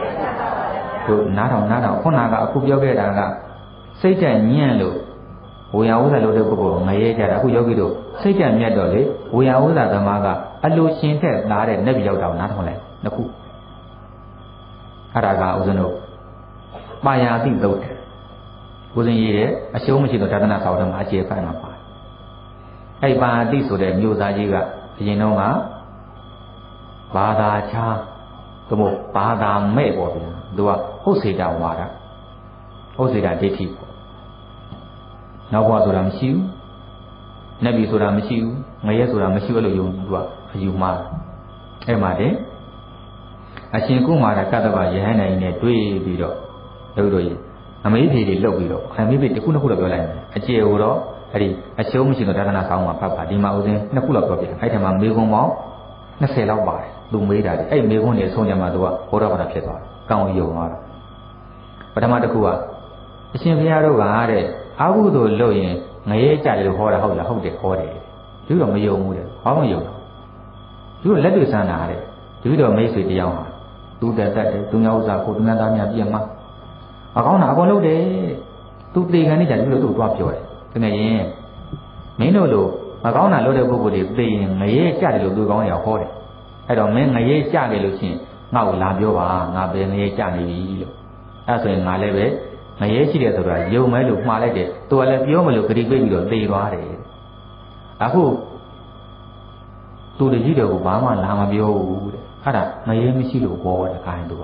တို့နားထောင်နားထောင်ခုနကအခုပြောခဲ့တာကစိတ်တက်ညံ့လို့ဝေယဥစ္စာလို့တဲ့ပုဂ္ဂိုလ်ငရဲကြတာအခုယောဂီတို့စိတ်ကြံမြတ်တော့လေဝေယဥစ္စာသမားကအလိုရှင်ထက်သားတဲ့နတ်ပြည်ရောက်တော့နားထောင်လိုက်နှစ်ခုအဲ့ဒါကဥစဉ်တို့ပါယာတိသုတ်တယ်ဥစဉ်ရေးတယ်အရှုံးမရှိတော့ဒါသနာဆောက်တယ်မှာအခြေခိုင်မှာပါအဲ့ပါယာတိဆိုတဲ့မျိုးသားကြီးကအရင်တော့ကဘာသာချာသို့မဟုတ်ဘာသာမဲ့ပေါ့ဗျာသူကဟုတ်စေတာဝါဒဟုတ်စေတာဒိဋ္ဌိပေါ့နောက်ဘဝဆိုတာမရှိဘူးနတ်ပြည်ဆိုတာမရှိဘူးငရဲဆိုတာမရှိဘူးလို့ယုံကြည်သူကအယူမှားအဲ့မှာတဲ့အရှင်ကုမာရကတ္တဗယဟန်နိုင်နဲ့တွေ့ပြီးတော့တို့တို့အမေးဖြေတွေလုပ်ပြီးတော့အမေးဖြေတစ်ခုနှစ်ခုတော့ပြောလိုက်တယ်အကျေကိုတော့အဲ့ဒီအရှုံးမရှိတော့ဒါသနာဆောင်မှာဖတ်ပါဒီမှာဦးစင်းနှစ်ခုလောက်ပြောပြအဲ့ထက်မှာမေခွန်းပေါင်းနှစ်ဆယ်လောက်ပါတယ်သူမေးတာလေအဲ့မေခွန်းတွေဆုံးကြမှာသူကဘောဓဘာသာဖြစ်သွားတယ်ကောင်းယုံသွားတယ်ပထမတစ်ခုကအရှင်ဘုရားတို့ကတဲ့အာဟုသို့လို့ရင်ငရဲကြတယ်လို့ဟောတာဟုတ်လားဟုတ်တယ်ဟောတယ်သူတော့မယုံဘူးတဲ့ဘာမှမယုံဘူးသူတို့လက်တွေ့စမ်းတာတဲ့သူတို့မိတ်ဆွေတယောက်ဟာသူတက်တက်တယ်သူများဥစ္စာကိုသူများသားများပြည့်မှာအကောင်းတာအကုန်လုပ်တယ်သူတေခံနေကြတယ်သူတို့သူ့သွားပြောတယ်တကယ်ရင်မင်းတို့လိုမကောင်းတာလုပ်တဲ့ပုဂ္ဂိုလ်တွေသိရင်ငရဲကြတယ်လို့သူကောင်းရဟောတယ်အဲ့တော့မင်းငရဲကြတယ်လို့ချင်းငါ့ကိုလာပြောပါငါပဲငရဲကြနေပြီလို့အဲ့ဆိုရင်ငါလည်းပဲငရဲရှိတယ်ဆိုတာယုံမဲလို့မှားလိုက်တယ်သူကလည်းပြောမလို့ဂရိပိတ်ပြီးတော့သေသွားတယ်အခုသူတကြီးတော်ကဘာမှလာမပြောဘူးတဲ့အဲ့ဒါငရဲမရှိလို့ဘောတဲ့ခိုင်းသူက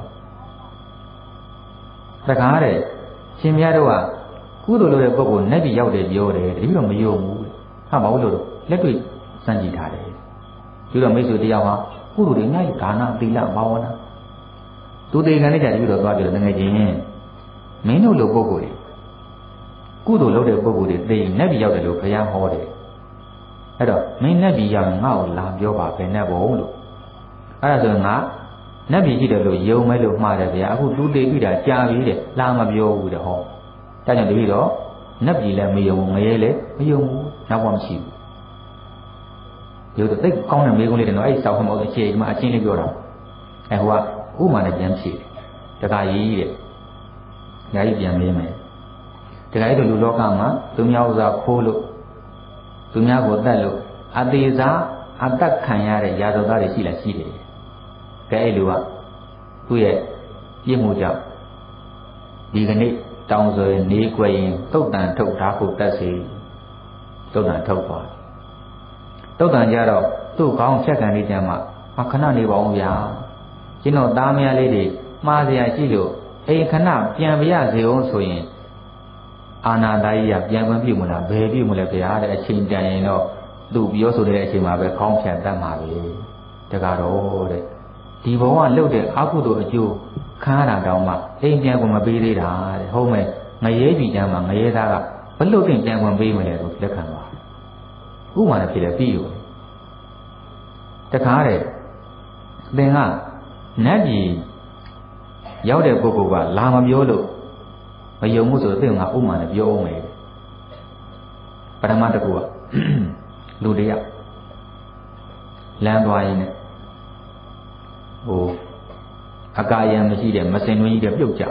တခါတဲ့ရှင်မြတ်တို့ကကုသိုလ်လုပ်တဲ့ပုဂ္ဂိုလ်နတ်ပြည်ရောက်တယ်ပြောတယ်တတိတော့မယုံဘူးတဲ့ဟာဘာလို့လို့လက်တွေ့စမ်းကြည့်ထားတယ်ပြီးတော့မိတ်ဆွေတယောက်ဟာကုသိုလ်တွေအများကြီးဒါနသီလဘာဝနာသူတေခံနေကြတတိတော့သွားပြောတယ်ငယ်ချင်းမင်းတို့လိုပုဂ္ဂိုလ်တွေကုသိုလ်လုပ်တဲ့ပုဂ္ဂိုလ်တွေသိရင်နတ်ပြည်ရောက်တယ်လို့ဘုရားဟောတယ်အဲ့တော့မင်းနတ်ပြည်ရောက်ရင်ငါ့ကိုလာပြောပါဘယ်နဲ့ဘုံလို့အဲ့ဒါဆိုရင်ငါနတ်ပြည်ရှိတယ်လို့ယုံမဲလို့မှားတယ်ဗျာအခုသူတေပြီတာကြာပြီတဲ့လာမပြောဘူးတဲ့ဟောဒါကြောင့်တပည့်တော့နတ်ပြည်လည်းမယုံဘူးငရဲလည်းမယုံဘူးနောက်ဘာမရှိဘူးရုပ်တော့သိကောင်းတဲ့မေးခွန်းလေးတွေတော့အဲ့စောက်ခမောအခြေဒီမှာအချင်းလေးပြောတာအဲဟိုကဥမာနဲ့ပြန်ဖြေတယ်တခါကြီးတဲ့ညာကြီးပြန်မေးမယ်တခါကြီးတို့လူလောကမှာသူများဥစ္စာခိုးလို့သူများကိုတတ်လို့အသေးစားအသက်ခံရတဲ့ရာဇဝသားတွေရှိလားရှိတယ်ကဲအဲ့လူကသူ့ရဲ့ပြည့်မှုကြောင့်ဒီကနေ့တောင်းဆိုရင်နေကြွရင်တုတ်တန်ထုတ်ထားဖို့တက်စီတုတ်တန်ထုတ်သွားတုတ်တန်ကြတော့သူ့ကောင်းဖြတ်ခံနေကြမှာမခဏနေပါဦးဗျာကျွန်တော်သားမယားလေးတွေမှားစရာရှိလို့အိမ်ခဏပြန်ပြရစေအောင်ဆိုရင်အာနာသားကြီးကပြန်ခွင့်ပြုမလားဘယ်ပြုမလဲဗျာတဲ့အချိန်တန်ရင်တော့သူ့ပြောဆိုနေတဲ့အချိန်မှာပဲခေါင်းဖြတ်တတ်မှာပဲတကားတော့တဲ့ဒီဘဝလှုပ်တဲ့အကုသိုလ်အကျိုးခံရတာတောင်မှအိမ်ပြန်ခွင့်မပေးသေးတာတဲ့ဟုတ်မယ်ငရဲပြည်ကျမ်းမှာငရဲသားကဘလို့တင်ပြန်ခွင့်ပေးမလဲလို့လက်ခံပါဥမာနဲ့ဖြစ်တယ်ပြီးရောတခါတဲ့သင်ကနတ်ပြည်ရောက်တဲ့ပုဂ္ဂိုလ်ကလာမပြောလို့မယုံမှုဆိုတော့သင်ကဥမာနဲ့ပြောအောင်မယ်ပထမတစ်ခုကလူတယောက်လမ်းသွားရင်းနဲ့ဟိုအကာယံမရှိတဲ့မစင်တွင်းကြီးတွေပြုတ်ကြ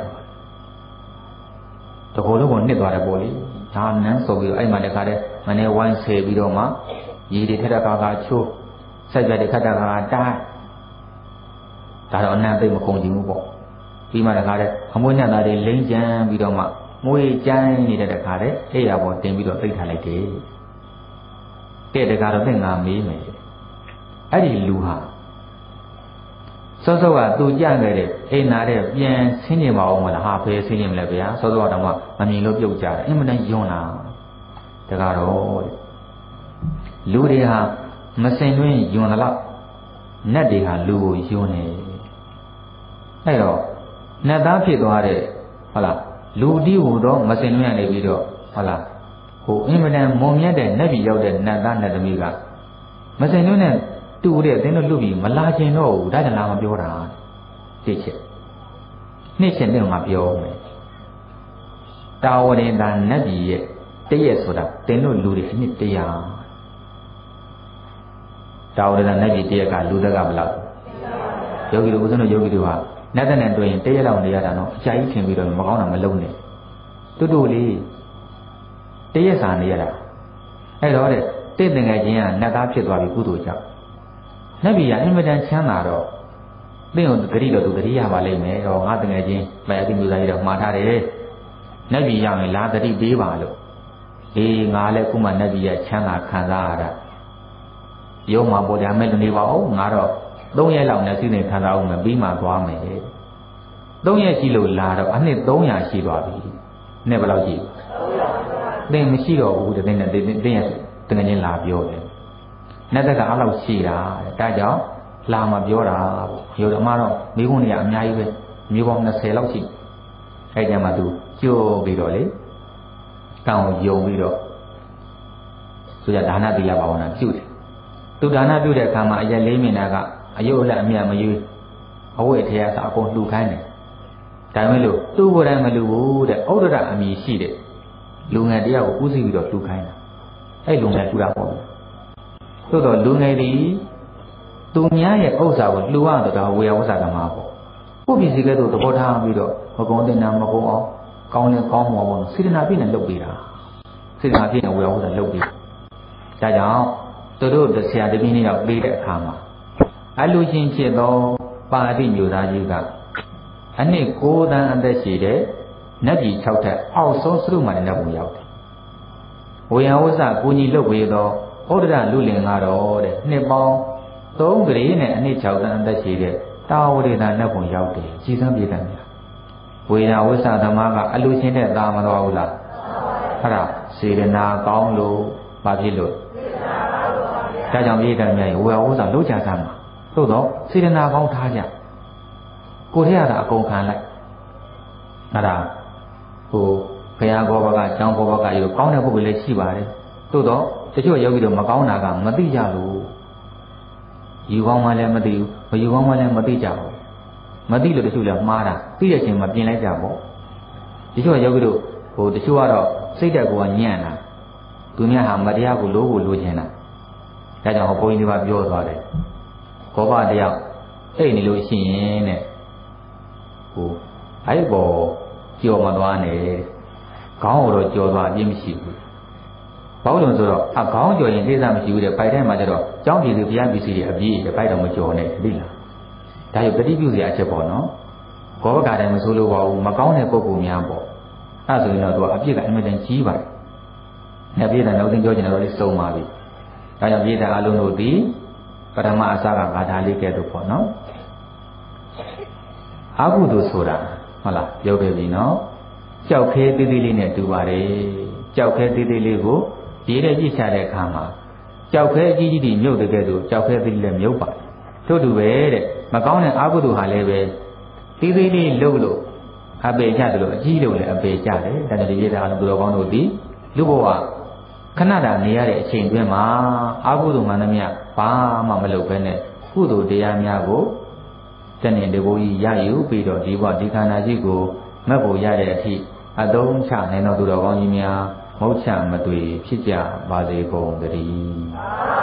တကောလုံးကိုနှစ်သွားတယ်ပေါ့လေဒါနန်းဆိုပြီးတော့အဲ့မှာတခါတည်းမနေ့ဝိုင်းဆယ်ပြီးတော့မှရေတွေထက်တဲ့ကာကချိုးဆက်ကြတဲ့ခက်တဲ့ကာကတားဒါတော့အနံ့သိမကုန်ကြည့်ဘူးပေါ့ပြီးမှတခါတည်းအမွှေးညက်သားတွေလိမ့်ကြမ်းပြီးတော့မှမွေးကြမ်းနေတဲ့တခါတည်းအဲ့ရပေါ်တင်ပြီးတော့သိထားလိုက်တယ်တဲ့တခါတော့သင်္ဃာမေးမယ်အဲ့ဒီလူဟာစောစောကသူကြခဲ့တဲ့အိမ်နာတဲ့ပြန်ဆင်းနေပါအောင်မလားဟာဘယ်ဆင်းနေမလဲဗျာစောစောကတော့မှမမြင်လို့ပြုတ်ကြတယ်အင်မတန်ယွန်းလာတကားတော့လူတွေဟာမစင်တွင်းယွန်းတော့နတ်တွေဟာလူကိုယွန်းနေအဲ့တော့နတ်သားဖြစ်သွားတဲ့ဟုတ်လားလူတီးဟူတော့မစင်တွင်းရနေပြီးတော့ဟုတ်လားဟိုအင်မတန်မုံမြတ်တဲ့နတ်ပြည်ရောက်တဲ့နတ်သားနတ်သမီးကမစင်တွင်းနဲ့တူတဲ့အတင်းတို့လူပြီးမလာကျင်တော့ဘူးဒါကြောင့်လာမပြောတာသိချက်နှစ်ချက်နဲ့ငါပြောမယ်တာဝရင်သာနတ်ပြည်ရဲ့တရက်ဆိုတာတင်းတို့လူတွေအနှစ်တရာတာဝရင်သာနတ်ပြည်တရက်ကလူသက်ကဘယ်လောက်ယောဂီတို့ဦးဇင်းတို့ယောဂီတို့ဟာနတ်တဲ့နဲ့တွေ့ရင်တရက်လောက်နေရတာနော်အကြာကြီးထင်ပြီးတော့မကောင်းတာမလုံးနဲ့တူတူလေးတရက်စာနေရတာအဲ့တော့တဲ့တင့်တငယ်ချင်းကနတ်သားဖြစ်သွားပြီကုသိုလ်ကြောင့်နတ်ပြည်ကအင်မတန်ချမ်းသာတော့သင်ကိုဂရိတော်သူဂရိရပါလိမ့်မယ်တော့ငါတငယ်ချင်းမယတိမျိုးသားကြီးတော့မှားထားတယ်နတ်ပြည်ရောက်ရင်လာဂရိပေးပါလို့အေးငါလည်းခုမှနတ်ပြည်ရဲ့ချမ်းသာခံစားရတာရုံးမှာပေါ်ကြမဲ့လူနေပါဦးငါတော့သုံးရက်လောက်နဲ့စီစဉ်ခံစားအောင်မယ်ပြီးမှသွားမယ်သုံးရက်ရှိလို့လာတော့အနှစ်သုံးရာရှိသွားပြီနဲ့ဘယ်လောက်ရှိသင်မရှိတော့ဘူးတဲ့တဲ့တဲ့တဲ့ရဲ့တကယ်ချင်းလာပြောတယ်နတ်သက်ကအလောက်ရှိတာတဲ့ဒါကြောင့်လာမပြောတာပေါ့ရောဓမတော့မိခွန်းတွေကအများကြီးပဲမျိုးပေါင်းနှစ်ဆယ်လောက်ရှိအဲ့ကြမှာသူကြိုးပြီးတော့လေတောင်းယုံပြီးတော့ဆိုကြဒါနသီလဘာဝနာပြုတယ်သူဒါနပြုတဲ့အခါမှာအရက်လေးမိနစ်ကအယုတ်လက်အမြတ်မရွေးအဝိထေယသာအကုန်လှူခိုင်းတယ်ဒါပေမဲ့လို့သူ့ကိုယ်တိုင်မလှူဘူးတဲ့ဩဒရအမည်ရှိတဲ့လူငယ်တယောက်ကိုဥသိပြီးတော့လှူခိုင်းတာအဲ့လူငယ်လှူတာပေါ့သို့တော့လူငယ်ဒီသူများရဲ့ဥစ္စာကိုလှူရတော့ဝေယဝဆာကမှာပေါ့ကိုယ့်ပြည်စီကဲတော့သဘောထားပြီးတော့မကုန်းတင်တာမကုန်းအောင်ကောင်းလဲကောင်းမှာပေါ့စေတနာပြည့်နဲ့လုပ်ပေးတာစေတနာပြည့်နဲ့ဝေယဝဆာလုပ်ပေးဒါကြောင့်သူတို့ဆရာတပည့်နှစ်ယောက်ပေးတဲ့အခါမှာအလူချင်းဖြစ်သောပါဠိမျိုးသားကြီးကအနှစ်ကိုးတန်းအသက်ရှိတဲ့နတ်ပြည်၆ထက်အောက်ဆုံးသုမှန်တဲ့ဘုံရောက်တယ်ဝေယဝဆာကိုကြီးလုပ်ပေးသောဩဒရလူလင်ကတော့တဲ့နှစ်ပေါင်းသုံးကလေးနဲ့အနှစ်၆တန်းအသက်ရှိတဲ့တာဝရိတာနတ်ဘုံရောက်တယ်ကြည်စမ်းပြေးတယ်များဝေယဝဆာသမားကအလူချင်းတဲ့သာမတော်ဘူးလားအဲ့ဒါစေရနာကောင်းလို့ဘာဖြစ်လို့ဒါကြောင့်ပြေးတယ်များဝေယဝဆာလုံးချစမ်းမှာသို့တော့စေရနာကောင်းထားကြကိုထရတာအကုန်ခံလိုက်အဲ့ဒါဟိုဘုရားဘောဘကကျောင်းဘောဘကရောကောင်းတဲ့ပုဂ္ဂိုလ်လည်းရှိပါတယ်သို့တော့တချို့ယောဂီတို့မကောင်းတာကမသိကြလို့ယူကောင်းမှလည်းမသိဘူးမယူကောင်းမှလည်းမသိကြဘူးမသိလို့တချို့လည်းမှားတာသိတဲ့အချိန်မှာပြင်လိုက်ကြပေါ့တချို့ယောဂီတို့ဟိုတချို့ကတော့စိတ်တက်ကိုညံ့တာသူများဟာမတရားကိုလို့ကိုလိုချင်တာဒါကြောင့်ဘုန်းကြီးတွေကပြောသွားတယ်ဘောဘတယောက်အိတ်နေလို့ရှိရင်တဲ့ဟိုအဲ့ပေါ်ကြော်မသွားနဲ့ခေါင်းတော့ကြော်သွားအပြင်းမရှိဘူးဘာလို့လဲဆိုတော့အခေါင်းကြော်ရင်သိစားမရှိဘူးတဲ့ပိုက်ထဲမှာကျတော့ကြောင်းပြည်သူဘုရားပစ္စည်းတွေအပြည့်တဲ့ပိုက်တော့မကြော်နဲ့သိလားဒါရုပ်တတိပြုစရာအချက်ပေါ့နော်ဘောဘကတိုင်းမဆိုးလို့ပါဘူးမကောင်းတဲ့ပုံပုံများပေါ့အဲ့ဆိုရင်တော့သူကအပြည့်ကအင်မတန်ကြီးပါတယ်။နှစ်ပြည့်တဲ့နောက်သိပြောချင်တော့လေးစုံပါပြီ။ဒါကြောင့်ပြည့်တဲ့အလုံးတို့ဒီပထမအစကဘာသာလေးကဲတော့ပေါ့နော်။အာဟုတုဆိုတာဟုတ်လားပြောခဲ့ပြီနော်။ကြောက်ခဲသေးသေးလေးနဲ့တူပါတယ်။ကြောက်ခဲသေးသေးလေးကိုရေးတဲ့ကြည့်ချတဲ့အခါမှာကြောက်ခဲအကြီးကြီးတွေမြုပ်တဲ့ကဲဆိုကြောက်ခဲသေးလေးလည်းမြုပ်ပါတယ်။ထို့တူပဲတဲ့မကောင်းတဲ့အာဟုတုဟာလည်းပဲသေးသေးလေးလှုပ်လို့အပေကြတယ်လို့အကြီးလို့လည်းအပေကြတယ်။ဒါကြောင့်ဒီပြည့်တဲ့အလုံးသူတော်ကောင်းတို့ဒီလူဘဝခဏတာနေရတဲ့အချိန်တွင်းမှာအာဟုတုမှန်သမျှဘာမှမလုပ်ဘဲနဲ့ကုသိုလ်တရားများကိုတဏှင်တကူကြီးရယူပြီးတော့ဒီဘဝဒီခန္ဓာကြီးကိုမက်ဖို့ရတဲ့အထိအသုံးချနိုင်တော်သူတော်ကောင်းကြီးများမဟုတ်ချမတွေ့ဖြစ်ကြပါစေကုန်သတည်း